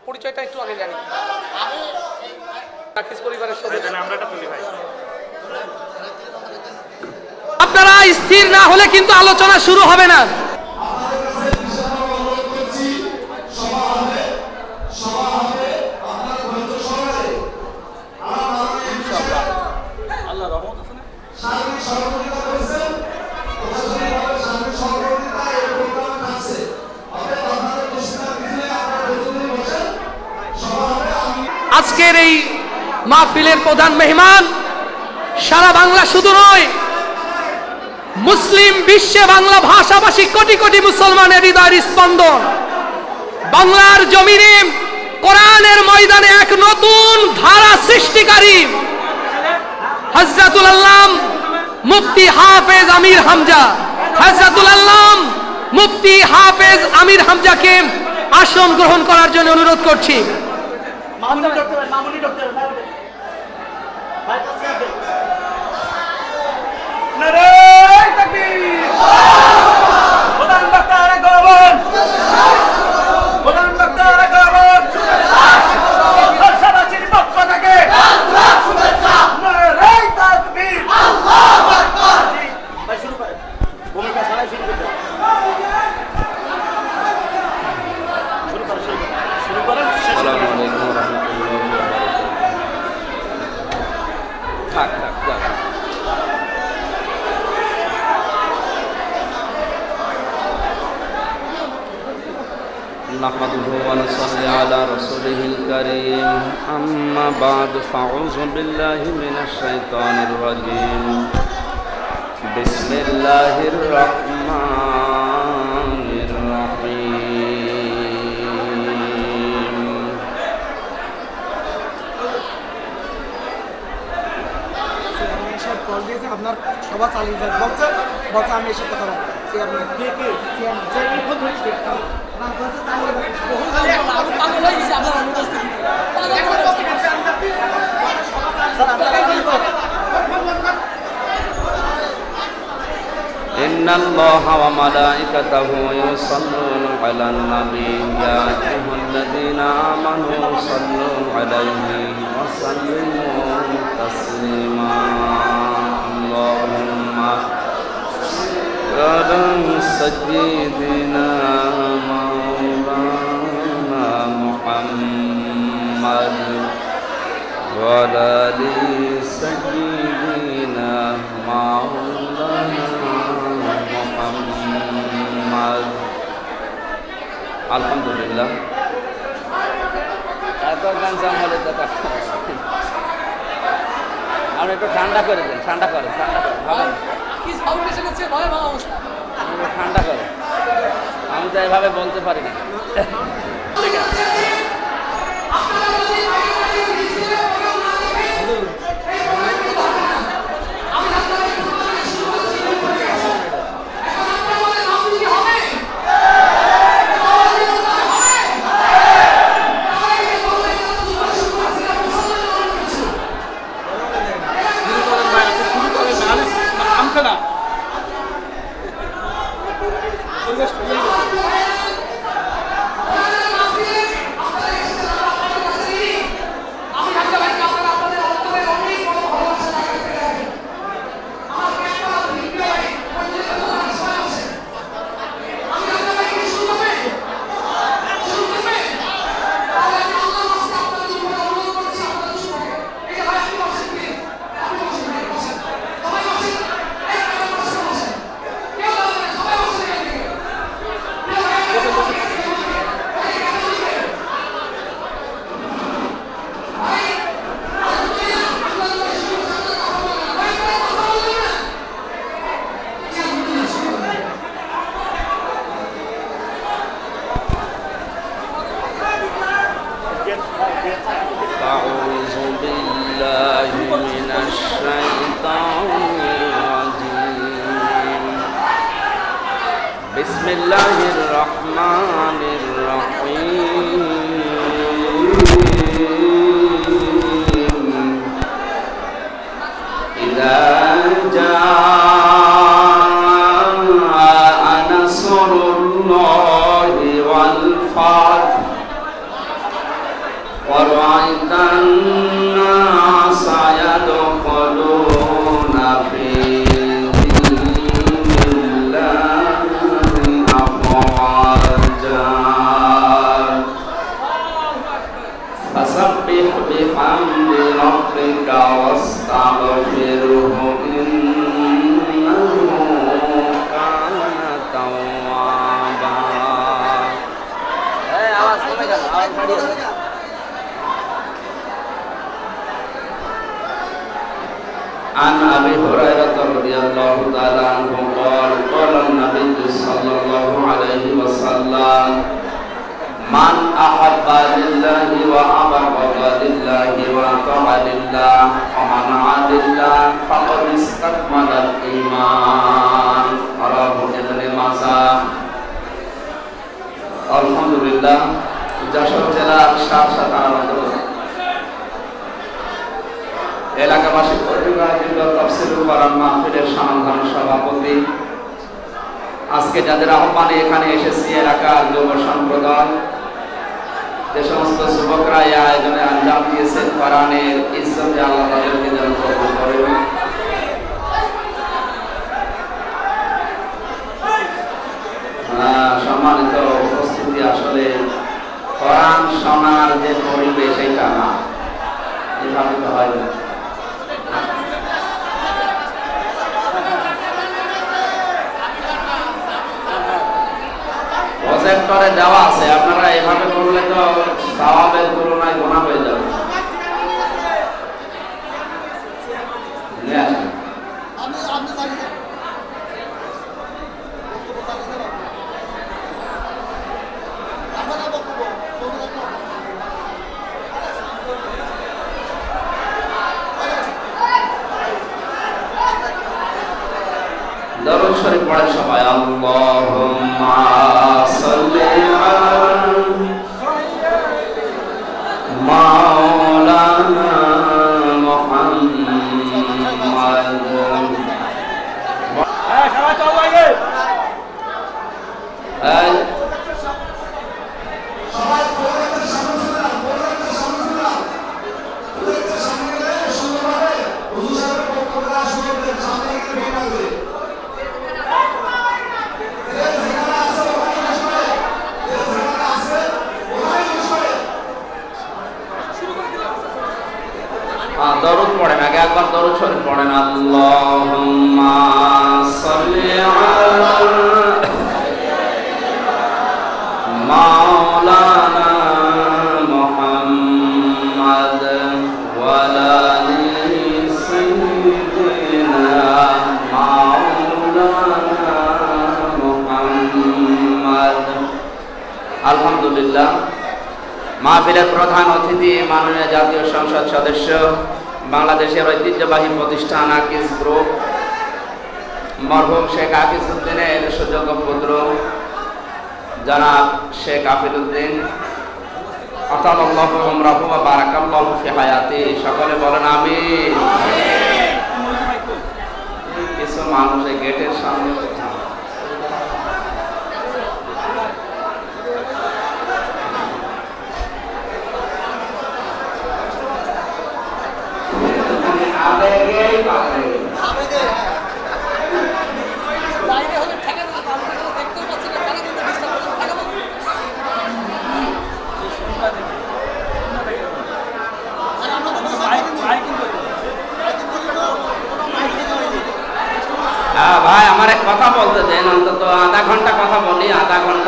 পরিচয়টা একটু আগে জানি। পরিবারের সদস্য আপনারা স্থির না হলে কিন্তু আলোচনা শুরু হবে না। আজকের এই মাহফিলের প্রধান মেহমান সারা বাংলা শুধু নয়, মুসলিম বিশ্বে বাংলা ভাষাভাষী কোটি কোটি মুসলমানের হৃদয়ের স্পন্দন। বাংলার জমিনে কোরআনের ময়দানে এক নতুন ধারা সৃষ্টিকারী হযরতুল আল্লাম মুফতি হাফেজ আমির হামজা, হযরতুল আল্লাম মুফতি হাফেজ আমির হামজাকে আসন গ্রহণ করার জন্য অনুরোধ করছি। نحمده ونصلي على رسوله الكريم أما بعد فأعوذ بالله من الشيطان الرجيم بسم الله الرحمن الرحيم আপনার সভা চালিয়ে যান বলছে আমি এসব কথা বলছি إن الله وملائكته يصلون على النبي يا أيها الذين آمنوا صلوا عليه وسلموا تسليما اللهم على سيدنا مولانا محمد وعلى آل سيدنا مولانا محمد আলহামদুলিল্লাহ। এত গান সামলে দেখা আপনি একটু ঠান্ডা করে দেন, ঠান্ডা করে ভাবেন ঠান্ডা করে, আমি তো এভাবে বলতে পারি না। أعوذ بالله من الشيطان الرجيم بسم الله الرحمن الرحيم إذا جاء نصر الله والفتح ورأيت الناس يدخلون في دين الله أفواجا فسبح بحمد ربك واستغفره إنه كان توابا. عن أبي هريرة رضي الله تعالى عنه قال قال النبي صلى الله عليه وسلم من أحب لله وأبغض لله وأطاع لله ومنع لله فقد استكمل الإيمان. رواه ابن ماجه. আলহামদুলিল্লাহ, যশোর জেলার শাহসাদ এলাকাবাসী কর্তৃক আয়োজিত তাফসীরুল কোরআন মাহফিলের সমাধান সভাপতি, আজকে যাদের আহ্বানে এখানে এসেছি এলাকার যুব সম্প্রদায়, যে সমস্ত যুবকরা এই আয়োজনে আঞ্জাম দিয়েছেন, কোরআনের ইজ্জতে আল্লাহ তাদেরকে যেন কবুল করেন। সম্মানিত উপস্থিতি, আসলে কোরআন শোনার যে পরিবেশ এটা না, এভাবে তো হয় না। প্রজেক্টরে দেওয়া আছে, আপনারা এভাবে করলে তো সওয়াবের তুলনায় গুনাহ হয়ে যাবে। দরুদ শরীফ পড়েন সবাই। আল্লাহুম্মা সাল্লি আলা মাওলানা মুহাম্মাদ। সবাই চল লাগে। দরুদ পড়েন, আগে একবার দরুদ শরীফ পড়েন। আল্লাহুম্মা সাল্লি আলা মাওলানা মুহাম্মাদ ওয়া আলা আলি সাইয়্যিদিনা মাওলানা মুহাম্মাদ। আলহামদুলিল্লাহ, মাহফিলের প্রধান অতিথি মাননীয় জাতীয় সংসদ সদস্য, বাংলাদেশের ঐতিহ্যবাহী প্রতিষ্ঠান আকিজ গ্রুপ, মরহুম শেখ আকিজ উদ্দিনের সুযোগ্য পুত্র জনাব শেখ আফিল উদ্দিন, আতালাল্লাহু উমরাহু ওয়া বারাকাল্লাহু ফি হায়াতি। সকলে বলেন আমিন। কিছু মানুষ এই গেটের সামনে ভাই আমার এক কথা বলতে দেন, অন্তত আধা ঘন্টা কথা বলি। আধা ঘন্টা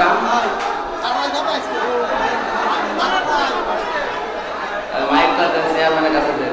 মাইকটা চেয়ারম্যানের কাছে দেন।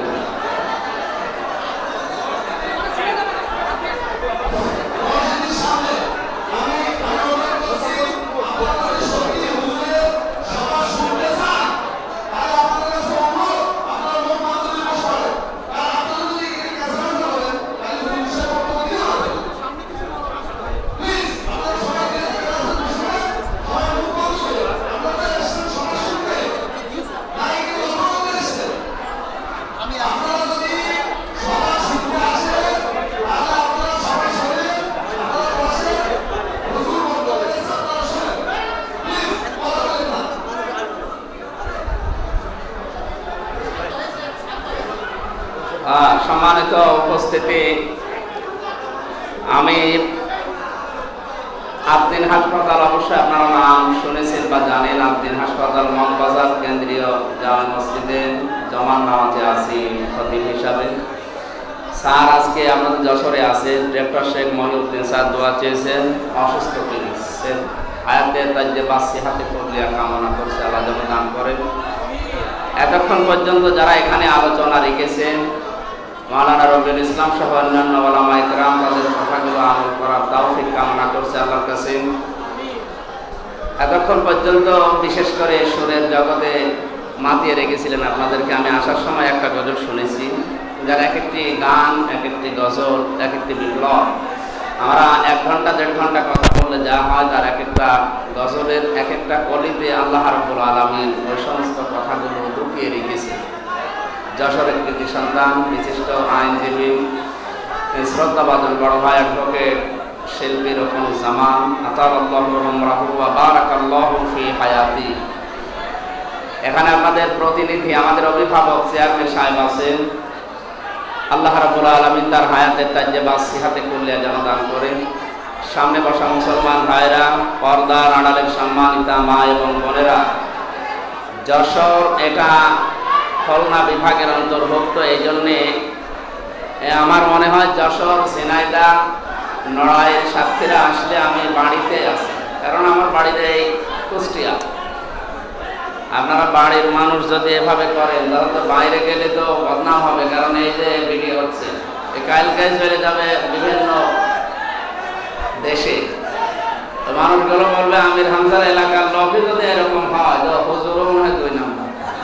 সম্মানিত উপস্থিতি, আমি আবদিন হাসপাতাল, অবশ্যই আপনারা নাম শুনেছেন বা জানেন। আবদিন হাসপাতাল মগবাজার কেন্দ্রীয় জামে মসজিদে জমান নামাজে আছি খতিব হিসাবে। স্যার আজকে আমাদের যশোরে আছেন, ডক্টর শেখ মহিউদ্দিন স্যার দোয়া চেয়েছেন, অসুস্থ পেয়েছেন, হায়াতে তাজ্জে বাসি হাতে করলিয়া কামনা করছে, আল্লাহ যেন দান করেন। এতক্ষণ পর্যন্ত যারা এখানে আলোচনা রেখেছেন, মাওলানা রবিউল ইসলাম সহ অন্যান্য ওলামা ইকরাম, তাদের কথাগুলো আমল করার তৌফিক কামনা করছে আল্লাহর কাছে। এতক্ষণ পর্যন্ত বিশেষ করে সুরের জগতে মাতিয়ে রেখেছিলেন আপনাদেরকে। আমি আসার সময় একটা গজল শুনেছি, যার এক একটি গান, এক একটি গজল, এক একটি বিপ্লব। আমরা 1 ঘন্টা 1.5 ঘন্টা কথা বললে যা হয়, তার এক একটা গজলের এক একটা কলিতে আল্লাহ রাব্বুল আলামিন ওই সমস্ত কথাগুলো লুকিয়ে রেখেছে। যশোরের কৃতি সন্তান, বিশিষ্ট আইনজীবী, শ্রদ্ধাভাজন বড় ভাই অ্যাডভোকেট শিল্পী রকমুজ্জামান, আতালাল্লাহু উমরাহু ওয়া বারাকাল্লাহু ফি হায়াতি। এখানে আমাদের প্রতিনিধি, আমাদের অভিভাবক চেয়ারম্যান সাহেব আছেন। আল্লাহ রাব্বুল আলামিন তার হায়াতের তাজ্জে বাসি হাতে কুল্লিয়া যেন দান করেন। সামনে বসা মুসলমান ভাইরা, পর্দার আড়ালের সম্মানিতা মা এবং বোনেরা, যশোর এটা খুলনা বিভাগের অন্তর্ভুক্ত। এই জন্যে আমার মনে হয় যশোর, ঝিনাইদহ, নড়াইল, সাতক্ষীরা আসলে আমি বাড়িতে আছি, কারণ আমার বাড়িতে এই কুষ্টিয়া। আপনারা বাড়ির মানুষ যদি এভাবে করেন, তাহলে তো বাইরে গেলে তো বদনাম হবে, কারণ এই যে ভিডিও হচ্ছে, এই কালকে চলে যাবে বিভিন্ন দেশে। তো মানুষগুলো বলবে আমির হামজার এলাকার লোকই যদি এরকম হয়, তো হুজুরও মনে হয় 2 নম্বর।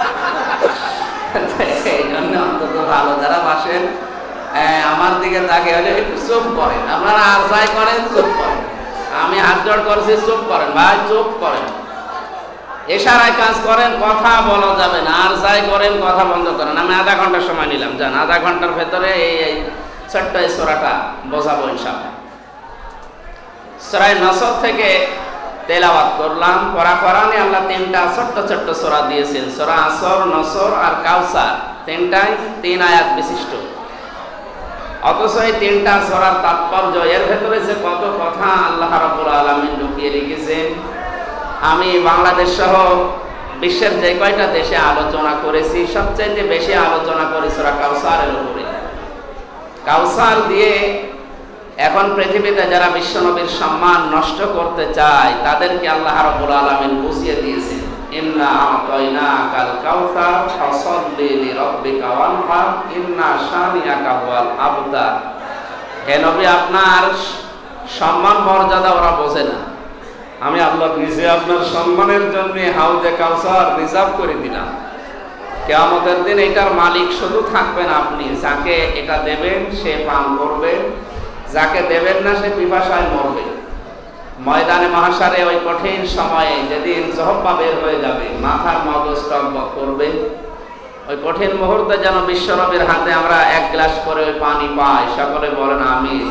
এই জন্য অন্তত ভালো যারা বাসেন আমার দিকে তাকে হলে একটু চুপ করেন। আপনারা আর যাই করেন চুপ করেন। আমি হাত জোড় করছি, চুপ করেন ভাই, চুপ করেন। ইশারায় কাজ করেন, কথা বলা যাবে না। আর যাই করেন কথা বন্ধ করেন। আমি আধা ঘন্টার সময় নিলাম, যান আধা ঘন্টার ভেতরে এই ছোট্ট সূরাটা বোঝাবো ইনশাআল্লাহ। সূরা নসর থেকে তেলাওয়াত করলাম। কোরআনে আল্লাহ 3টা ছোট্ট ছোট্ট সূরা দিয়েছেন, সূরা আসর, নসর আর কাউসার, 3টাই 3 আয়াত বিশিষ্ট। অথচ এই 3টা সূরার তাৎপর্য, এর ভেতরে যে কত কথা আল্লাহ রাব্বুল আলামিন লুকিয়ে রেখেছেন, আমি বাংলাদেশ সহ বিশ্বের যে কয়টা দেশে আলোচনা করেছি, সবচেয়ে বেশি আলোচনা করি সূরা কাউসারের উপরে। কাউসার দিয়ে এখন পৃথিবীতে যারা বিশ্বনবীর সম্মান নষ্ট করতে চায়, তাদেরকে আল্লাহ রাব্বুল আলামিন বুঝিয়ে দিয়েছেন, ইন্না আতাইনাকাল কাউসার ফাসাল্লি লিরাব্বিকা ওয়ানহার ইন্না শানিআকা হুয়াল আবতার। হে নবী, আপনার সম্মান মর্যাদা ওরা বোঝে না। আমি আল্লাহ নিজে আপনার সম্মানের জন্য হাউজে কাউসার রিজার্ভ করে দিলাম। কিয়ামতের দিন এটার মালিক শুধু থাকবেন আপনি। যাকে এটা দেবেন সে পান করবে, যাকে দেবেন না সে পিপাসায় মরবে। ময়দানে মাহশারে ওই কঠিন সময়ে যেদিন জহব্বা বের হয়ে যাবে, মাথার মগজ টকবক করবে, ওই কঠিন মুহূর্তে যেন বিশ্বনবীর হাতে আমরা 1 গ্লাস করে ওই পানি পাই। সকলে বলেন আমিন।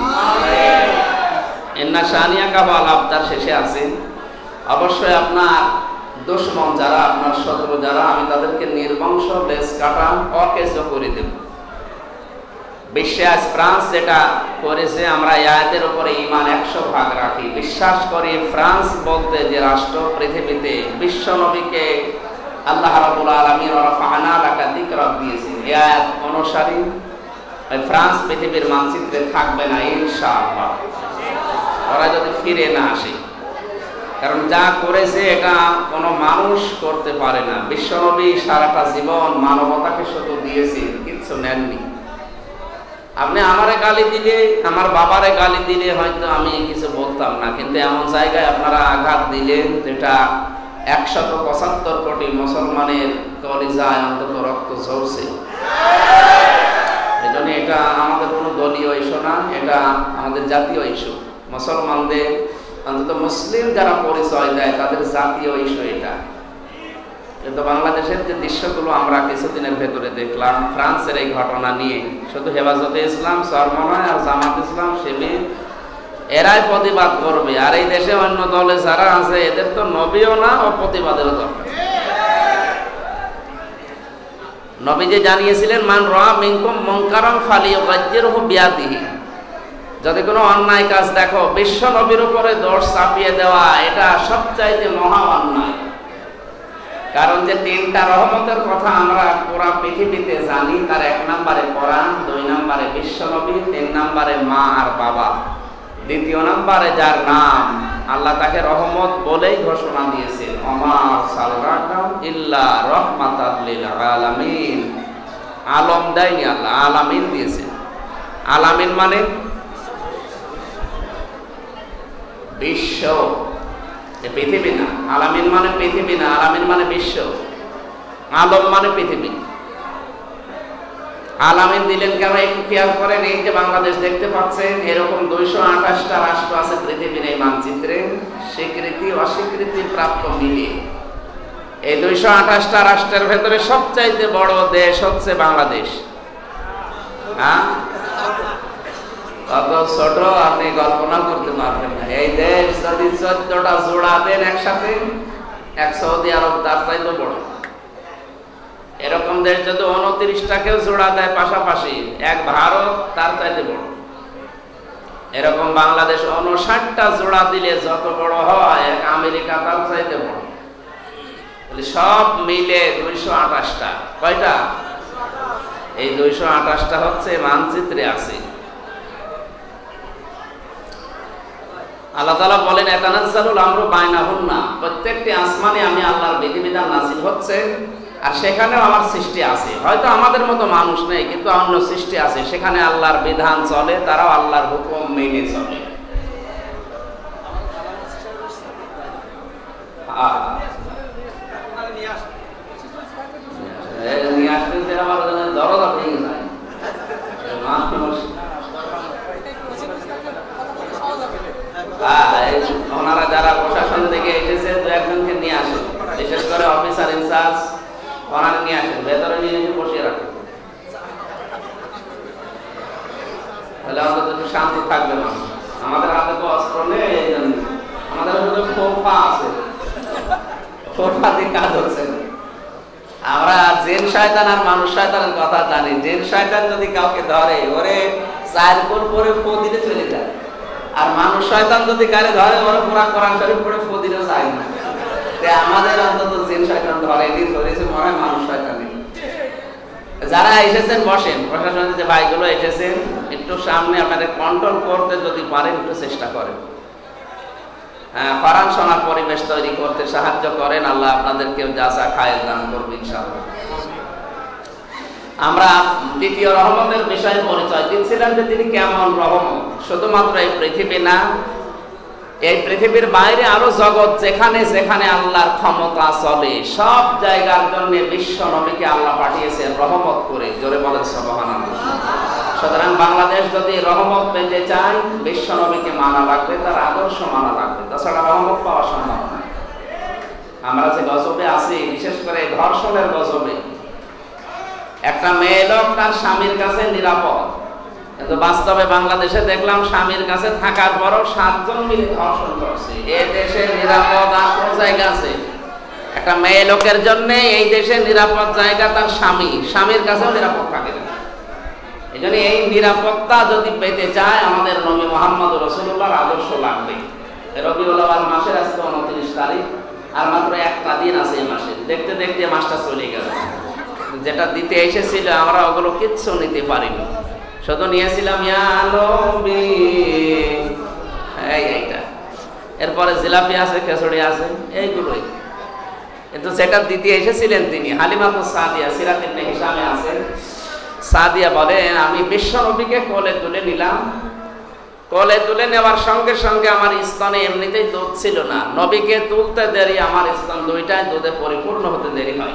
ইন্না শানিআকা হুয়াল আবতার শেষে আছে। অবশ্যই আপনার দুশমন যারা, আপনার শত্রু যারা, আমি তাদেরকে নির্বংশ লেজ কাটা অকেজ করে দেব। বিশ্বে আজ ফ্রান্স যেটা করেছে, আমরা এই আয়াতের উপরে ঈমান 100% রাখি। বিশ্বাস করি ফ্রান্স বলতে যে রাষ্ট্র পৃথিবীতে বিশ্বনবীকে আল্লাহ রাব্বুল আলামিন রাফা'না লাকা যিকরাক দিয়েছেন, এই আয়াত অনুসারী ফ্রান্স পৃথিবীর মানচিত্রে থাকবে না ইনশাআল্লাহ, ওরা যদি ফিরে না আসে। কারণ যা করেছে এটা কোনো মানুষ করতে পারে না। বিশ্বনবী সারাটা জীবন মানবতাকে শুধু দিয়েছে, কিচ্ছু নেননি। আপনি আমারে গালি দিলে, আমার বাবারে গালি দিলে হয়তো আমি কিছু বলতাম না, কিন্তু এমন জায়গায় আপনারা আঘাত দিলেন যেটা 175 কোটি মুসলমানের কলিজায় অন্তত রক্ত ঝরছে। এই জন্য এটা আমাদের কোনো দলীয় ইস্যু না, এটা আমাদের জাতীয় ইস্যু। মুসলমানদের অন্তত মুসলিম যারা পরিচয় দেয় তাদের জাতীয় ইস্যু এটা। কিন্তু বাংলাদেশের যে দৃশ্যগুলো আমরা কিছুদিনের ভেতরে দেখলাম ফ্রান্সের এই ঘটনা নিয়ে, শুধু হেফাজতে ইসলাম, চরমনায় আর জামাত ইসলাম শিবির এরাই প্রতিবাদ করবে, আর এই দেশে অন্য দলে যারা আছে এদের তো নবীও না ও প্রতিবাদেরও দরকার। নবীজি জানিয়েছিলেন, মান রাআ মিনকুম মুনকারান ফালিয়ুগায়্যিরহু বিয়াদিহি, যদি কোনো অন্যায় কাজ দেখো, বিশ্ব নবীর উপরে দোষ চাপিয়ে দেওয়া এটা সবচাইতে মহা অন্যায়। কারণ যে 3টা রহমতের কথা আমরা পুরা পৃথিবীতে জানি, তার 1 নম্বরে কোরআন, 2 নম্বরে বিশ্ব নবী, 3 নম্বরে মা আর বাবা, 2 নম্বরে যার নাম আল্লাহ তাকে রহমত বলেই ঘোষণা দিয়েছেন, ওমা আরসালনাকা ইল্লা রাহমাতাল লিল আলামিন। আলম দেয়নি আল্লাহ, আলামিন দিয়েছেন। আলামিন মানে বিশ্ব, পৃথিবী না। আলামিন মানে পৃথিবী না, আলামিন মানে বিশ্ব। আলম মানে পৃথিবী। আলামিন দিলেন কেন একটু খেয়াল করেন। এই যে বাংলাদেশ দেখতে পাচ্ছেন, এরকম 228টা রাষ্ট্র আছে পৃথিবীর এই মানচিত্রে, স্বীকৃতি অস্বীকৃতি প্রাপ্ত মিলিয়ে। এই 228টা রাষ্ট্রের ভেতরে সবচাইতে বড় দেশ হচ্ছে বাংলাদেশ। হ্যাঁ, কত ছোট আপনি কল্পনা করতে পারবেন না। এই দেশ যদি 14টা জোড়া দেন একসাথে, এক সৌদি আরব তার চাইতে বড়। এরকম দেশ যদি 29টাকেও জোড়া দেয় পাশাপাশি, এক ভারত তার চাইতে বড়। এরকম বাংলাদেশ 59টা জোড়া দিলে যত বড় হয়, এক আমেরিকা তার চাইতে বড়। সব মিলে 228টা। কয়টা? এই 228টা হচ্ছে মানচিত্রে আছে। আল্লাহ তাআলা বলেন, ইয়াতানাজ্জালুল আমরু বাইনাহুন্না, প্রত্যেকটি আসমানে আমি আল্লাহর বিধিবিধান নাযিল হচ্ছে, আর সেখানেও আমার সৃষ্টি আছে। হয়তো আমাদের মতো মানুষ নেই, কিন্তু অন্য সৃষ্টি আছে, সেখানে আল্লাহর বিধান চলে, তারাও আল্লাহর হুকুম মেনে চলে। নিয়ে আসতে আমার দরজা ভেঙে যায়। ওনারা যারা প্রশাসন থেকে এসেছে, 2-1জনকে নিয়ে আসেন, বিশেষ করে অফিসার ইনচার্জ, ওনারা নিয়ে আসেন, ভেতরে নিয়ে এসে বসিয়ে রাখেন, তাহলে অন্তত একটু শান্ত থাকবে না। আমাদের হাতে তো অস্ত্র নেই, আমাদের হাতে খোপা আছে, খোপা দিয়ে কাজ হচ্ছে। আমরা জিন শয়তান আর মানুষ শয়তানের কথা জানি। জিন শয়তান যদি কাউকে ধরে, ওরে 4 কোণ পরে ফো দিতে চলে যায়, আর মানুষ শয়তান যদি কারে ধরে, ওরা পুরা কোরআন শরীফ পড়ে ফো দিতে চায় না। আমাদের অন্তত জিন শয়তান ধরেনি, ধরেছে মনে হয় মানুষ শয়তানি। যারা এসেছেন বসেন, প্রশাসনের যে ভাইগুলো এসেছেন, একটু সামনে আপনাদের কন্ট্রোল করতে যদি পারেন, একটু চেষ্টা করেন। কোরআন শোনার পরিবেশ তৈরি করতে সাহায্য করেন। আল্লাহ আপনাদেরকে জাযা খায়ের দান করবেন ইনশাআল্লাহ। আমরা দ্বিতীয় রহমতের বিষয়ে পরিচয় দিচ্ছিলাম যে তিনি কেমন রহমত। শুধুমাত্র এই পৃথিবী না, এই পৃথিবীর বাইরে আরো জগৎ যেখানে যেখানে আল্লাহর ক্ষমতা চলে, সব জায়গার জন্য বিশ্ব নবীকে আল্লাহ পাঠিয়েছেন রহমত করে। জোরে বলেন সুবহানাল্লাহ। সুতরাং বাংলাদেশ যদি রহমত পেতে চায়, বিশ্ব নবীকে মানা লাগবে, তার আদর্শ মানা লাগবে, তাছাড়া রহমত পাওয়া সম্ভব না। আমরা যে গজবে আছি, বিশেষ করে ধর্ষণের গজবে, একটা মেয়ে লোক তার স্বামীর কাছে নিরাপদ, কিন্তু বাস্তবে বাংলাদেশে দেখলাম স্বামীর কাছে থাকার পরও 7 জন মিলে ধর্ষণ করছে। এই দেশে নিরাপদ আর কোন জায়গা আছে? একটা মেয়ে লোকের জন্য এই দেশে নিরাপদ জায়গা তার স্বামী, স্বামীর কাছেও নিরাপদ থাকে না। এই জন্য এই নিরাপত্তা যদি পেতে চায়, আমাদের নবী মুহাম্মদ রাসূলুল্লাহর আদর্শ লাগবে। রবিউল আউয়াল মাসের আজকে 29 তারিখ, আর মাত্র 1টা দিন আছে এই মাসে। দেখতে দেখতে মাসটা চলে গেল। যেটা দিতে এসেছিল আমরা ওগুলো কিচ্ছু নিতে পারিনি, শুধু নিয়েছিলাম ইয়া নবী, এইটা। এরপরে জিলাপি আছে, খেচুড়ি আছে, এইগুলোই। কিন্তু যেটা দিতে এসেছিলেন তিনি, হালিমাতুস সাদিয়া, সিরাত ইবনে হিশামে আছে। সাদিয়া বলেন, আমি বিশ্ব নবীকে কোলে তুলে নিলাম। কোলে তুলে নেওয়ার সঙ্গে সঙ্গে আমার স্তনে এমনিতেই দুধ ছিল না। নবীকে তুলতে দেরি, আমার স্তন 2টাই দুধে পরিপূর্ণ হতে দেরি হয়।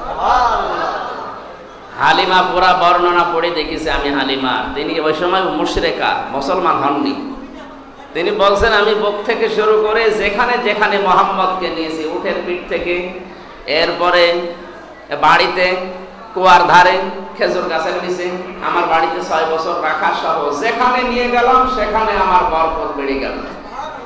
হালিমা পুরা বর্ণনা পড়ে দেখেছে আমি হালিমা। তিনি ওই সময় মুশরিকা, মুসলমান হননি। তিনি বলছেন, আমি বুক থেকে শুরু করে যেখানে যেখানে মুহাম্মদকে নিয়েছি, উঠের পিঠ থেকে, এরপরে বাড়িতে, কুয়ার ধারে, খেজুর গাছের নিচে, আমার বাড়িতে 6 বছর রাখা সহ যেখানে নিয়ে গেলাম, সেখানে আমার বরকত বেড়ে গেল।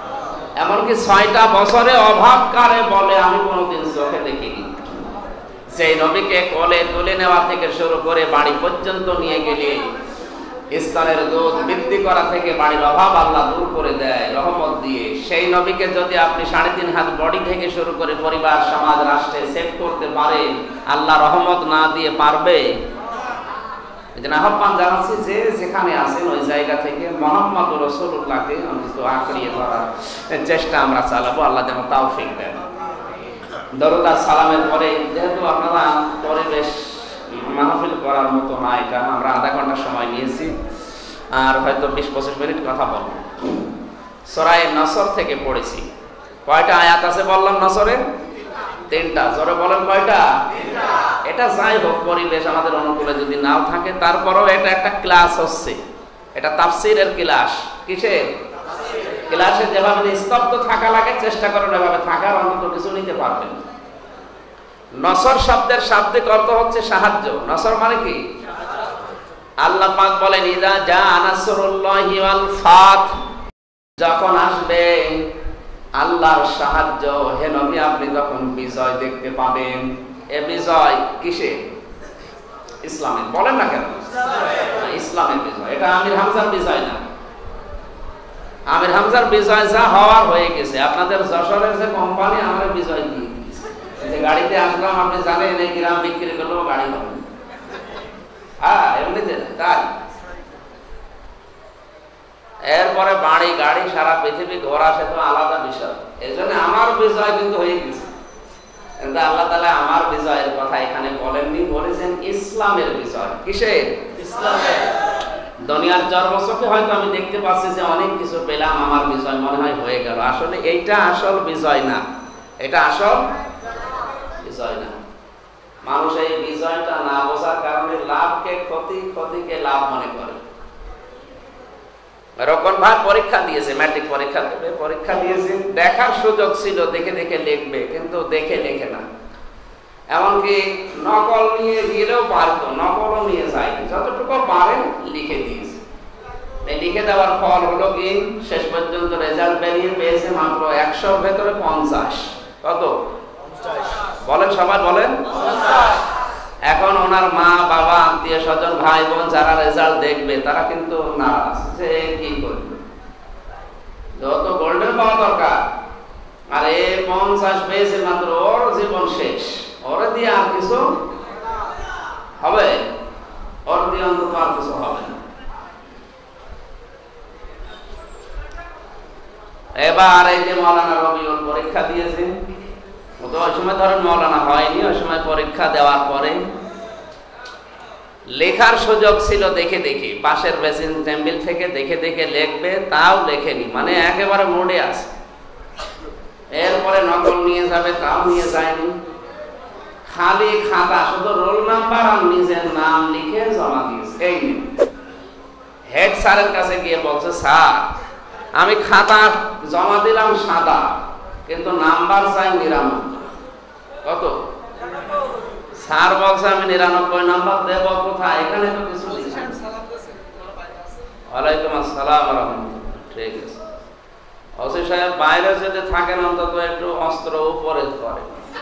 এমনকি 6টা বছরে অভাব কারে বলে আমি কোনোদিন চোখে দেখিনি। সেই নবীকে কোলে তুলে নেওয়া থেকে শুরু করে বাড়ি পর্যন্ত নিয়ে গেলে স্তনের দুধ বৃদ্ধি করা থেকে বাড়ির অভাব আল্লাহ দূর করে দেয় রহমত দিয়ে। সেই নবীকে যদি আপনি 3.5 হাত বডি থেকে শুরু করে পরিবার সমাজ রাষ্ট্রে সেট করতে পারেন, আল্লাহ রহমত না দিয়ে পারবে? আহ্বান জানাচ্ছি যে যেখানে আছেন ওই জায়গা থেকে মুহাম্মদ রাসূলুল্লাহকে অন্তত আঁকড়িয়ে ধরার চেষ্টা আমরা চালাবো। আল্লাহ যেন তৌফিক দেন। দরুদ আর সালামের পরে যেহেতু আপনারা পরিবেশ মাহফিল করার মতো না, এটা আমরা আধা ঘন্টা সময় নিয়েছি, আর হয়তো 20-25 মিনিট কথা বলবো। সূরা নসর থেকে পড়েছি। কয়টা আয়াত আছে বললাম নসরে? 3টা। জোরে বলেন কয়টা? 3টা। এটা যাই হোক, পরিবেশ আমাদের অনুকূলে যদি নাও থাকে, তারপরেও এটা একটা ক্লাস হচ্ছে, এটা তাফসীরের ক্লাস। কিসের ক্লাসে? যেভাবে স্তব্ধ থাকা লাগে চেষ্টা করেন এভাবে থাকার, অন্তত কিছু নিতে পারবেন। নসর শব্দের শাব্দিক অর্থ হচ্ছে সাহায্য। নসর মানে কি? আল্লাহ পাক বলেন ইযা জাআ নাসরুল্লাহি ওয়াল ফাত, যখন আসবে আল্লাহর সাহায্য, হে নবী আপনি যখন বিজয় দেখতে পাবেন। এ বিজয় কিসে? ইসলামের। বলেন না কেন? ইসলামের বিজয়। এটা আমির হামজার বিজয় না। আমির হামজার বিজয় যা হওয়ার হয়ে গেছে। আপনাদের যশোরের যে কোম্পানি আমরা বিজয় দিয়ে দিয়েছে, যে গাড়িতে আসলাম আপনি জানেন এই গ্রাম বিক্রি করলেও গাড়ি হবে। হ্যাঁ, এমনিতে তাই। এরপরে বাড়ি গাড়ি সারা পৃথিবী ঘোরা, সে তো আলাদা বিষয়। এই জন্য আমার বিজয় কিন্তু হয়ে গেছে, কিন্তু আল্লাহ তাআলা আমার বিজয়ের কথা এখানে বলেননি, বলেছেন ইসলামের বিজয়। কিসের? ইসলামের। দুনিয়ার জন্মসকে হয়তো আমি দেখতে পাচ্ছি যে অনেক কিছু পেলাম, আমার বিজয় মনে হয় হয়ে গেল। আসলে এইটা আসল বিজয় না, এটা আসল বিজয় না। মানুষ এই বিজয়টা না বোঝার কারণে লাভকে ক্ষতি, ক্ষতিকে লাভ মনে করে। রকম ভাই পরীক্ষা দিয়েছে, ম্যাট্রিক পরীক্ষা দেবে, পরীক্ষা দিয়েছে, দেখার সুযোগ ছিল, দেখে দেখে লিখবে, কিন্তু দেখে লেখে না। এমনকি নকল নিয়ে গেলেও পারতো, নকলও নিয়ে যায়নি, যতটুকু পারেন লিখে দিয়েছে। লিখে দেওয়ার ফল হলো কি, শেষ পর্যন্ত রেজাল্ট বেরিয়ে পেয়েছে মাত্র 100-র ভেতরে 50। কত? 50। বলেন সবাই বলেন। 50। এখন ওনার মা বাবা আত্মীয় স্বজন ভাই বোন যারা রেজাল্ট দেখবে তারা কিন্তু নারাজ, যে কি করবে, যত গোল্ডেন পাওয়া দরকার, আর এ 50 পেয়েছে মাত্র, ওর জীবন শেষ, ওরে দিয়ে আর কিছু হবে? ওর দিয়ে অন্তত আর কিছু হবে না। এবার এই যে মাওলানা রবিউল পরীক্ষা দিয়েছে, তো ওই সময় ধরেন মাওলানা হয়নি, ওই সময় পরীক্ষা দেওয়ার পরে লেখার সুযোগ ছিল দেখে দেখে, পাশের বেসিন টেবিল থেকে দেখে দেখে লিখবে, তাও লেখেনি, মানে একেবারে মোড়ে আছে। এরপরে নকল নিয়ে যাবে, তাও নিয়ে যায়নি, খালি খাতা, শুধু রোল নাম্বার আর নিজের নাম লিখে জমা দিয়েছে। এই হেড স্যারের কাছে গিয়ে বলছে, স্যার আমি খাতা জমা দিলাম সাদা, কিন্তু নাম্বার চাই 99। কত? স্যার বলছে আমি 99 নাম্বার দেব কোথায়? এখানে তো কিছু লিখা নেই। ওয়ালাইকুম আসসালাম ওয়া রাহমাতুল্লাহ। ঠিক আছে, ওসি সাহেব বাইরে যদি থাকেন অন্তত একটু অস্ত্র উপরে করে।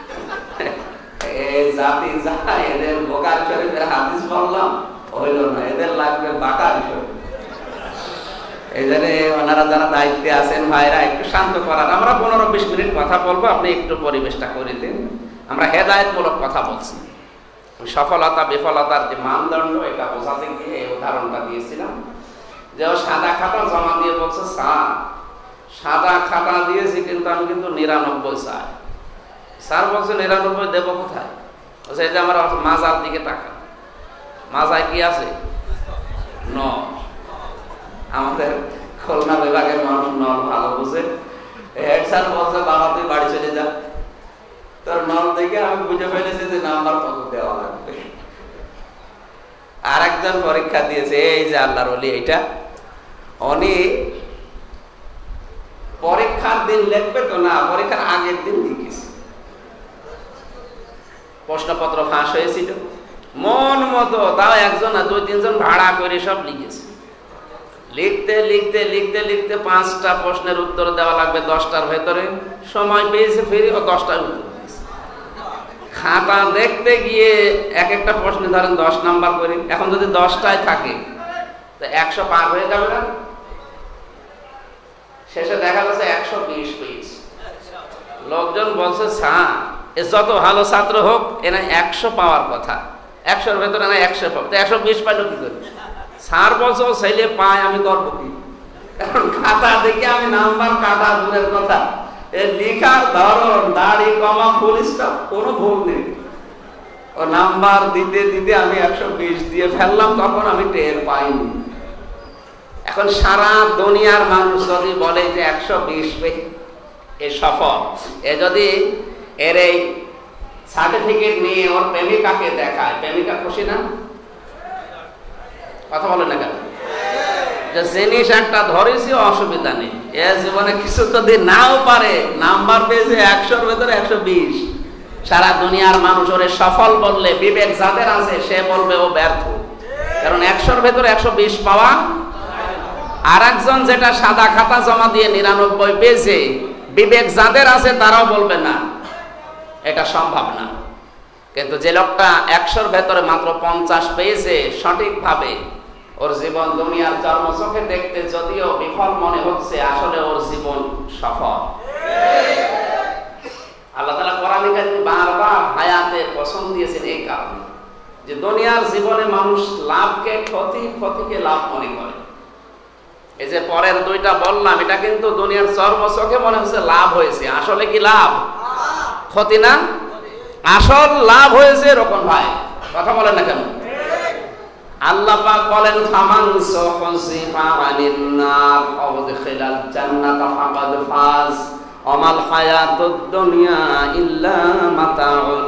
এই জাতি যা, এদের বোকার শরীফের হাদিস বললাম হইল না, এদের লাগবে বাকার শরীফ। এই জন্য ওনারা যারা দায়িত্বে আছেন ভাইরা একটু শান্ত করার। আমরা 15-20 মিনিট কথা বলবো, আপনি একটু পরিবেশটা করে দিন। আমরা হেদায়েতমূলক কথা বলছি, সফলতা বিফলতার যে মানদণ্ড এটা বোঝাতে গিয়ে এই উদাহরণটা দিয়েছিলাম, যে ও সাদা খাতা জমা দিয়ে বলছে, স্যার সাদা খাতা দিয়েছি কিন্তু আমি কিন্তু 99 চাই। স্যার বলছে 99 দেব কোথায়? বলছে এই যে আমার মাজার দিকে তাকা, মাজায় কি আছে? নর। আমাদের খুলনা বিভাগের মানুষ নল ভালো বুঝে। হেড স্যার বলছে, বাবা তুই বাড়ি চলে যা, তোর নল দেখে আমি বুঝে ফেলেছি যে নাম্বার কত দেওয়া লাগবে। আর একজন পরীক্ষা দিয়েছে, এই যে আল্লাহর ওলি, এইটা উনি পরীক্ষার দিন লিখবে তো না, পরীক্ষার আগের দিন লিখেছে। প্রশ্নপত্র ফাঁস হয়েছিল মন মতো, তাও একজন না 2-3 জন ভাড়া করে সব লিখেছে। লিখতে লিখতে লিখতে লিখতে 5টা প্রশ্নের উত্তর দেওয়া লাগবে 10টার ভেতরে, সময় পেয়েছে ফিরে 10টার উত্তর দিয়েছে। খাতা দেখতে গিয়ে এক একটা প্রশ্নে ধরেন 10 নাম্বার করে, এখন যদি 10টায় থাকে তো 100 পার হয়ে যাবে না? শেষে দেখা যাচ্ছে 120 পেজ। লোকজন বলছে স্যার এ যত ভালো ছাত্র হোক এরা 100 পাওয়ার কথা, 100-র ভেতরে না 100 পাবে, তো 120 পাইলো কি করে? স্যার বলছে ও ছেলে পায়, আমি করবো কি? কারণ খাতা দেখে আমি নাম্বার কাটা দূরের কথা, এর লেখার ধরন, দাড়ি কমা ফুল স্টপ কোনো ভুল নেই। ও নাম্বার দিতে দিতে আমি 120 দিয়ে ফেললাম, তখন আমি টের পাইনি। এখন সারা দুনিয়ার মানুষ যদি বলে যে 120 পেয়ে এ সফল, এ যদি এর এই সার্টিফিকেট নিয়ে ওর প্রেমিকাকে দেখায়, প্রেমিকা খুশি না? কথা বলে না কেন? যে জিনিস একটা ধরেছি অসুবিধা নেই, এ জীবনে কিছু যদি নাও পারে, নাম্বার পেয়েছে 100-র ভেতরে 120, সারা দুনিয়ার মানুষ ওরে সফল বললে বিবেক যাদের আছে সে বলবে ও ব্যর্থ, কারণ 100-র ভেতরে 120 পাওয়া। আর একজন যেটা সাদা খাতা জমা দিয়ে 99 পেয়েছে, বিবেক যাদের আছে তারাও বলবে না, এটা সম্ভব না। কিন্তু যে লোকটা 100-র ভেতরে মাত্র 50 পেয়েছে, সঠিকভাবে ওর জীবন দুনিয়ার চর্মচোখে দেখতে যদিও বিফল মনে হচ্ছে, আসলে ওর জীবন সফল। আল্লাহ তাআলা কোরআনে কারিমে বারবার হায়াতের পছন্দ দিয়েছেন এই কারণে যে দুনিয়ার জীবনে মানুষ লাভকে ক্ষতি, ক্ষতিকে লাভ মনে করে। এই যে পরের দুইটা বললাম, এটা কিন্তু দুনিয়ার চর্মচোখে মনে হচ্ছে লাভ হয়েছে, আসলে কি লাভ? ক্ষতি না, আসল লাভ হয়েছে এরকম ভাই, কথা বলেন না কেন? আল্লাহ পাক বলেন ফামান সুহসিফা আনিন নার আউদখিলাল জান্নাতা ফাকাদ ফাজ ওয়ামাল হায়াতুদ দুনিয়া ইল্লা মাতাউল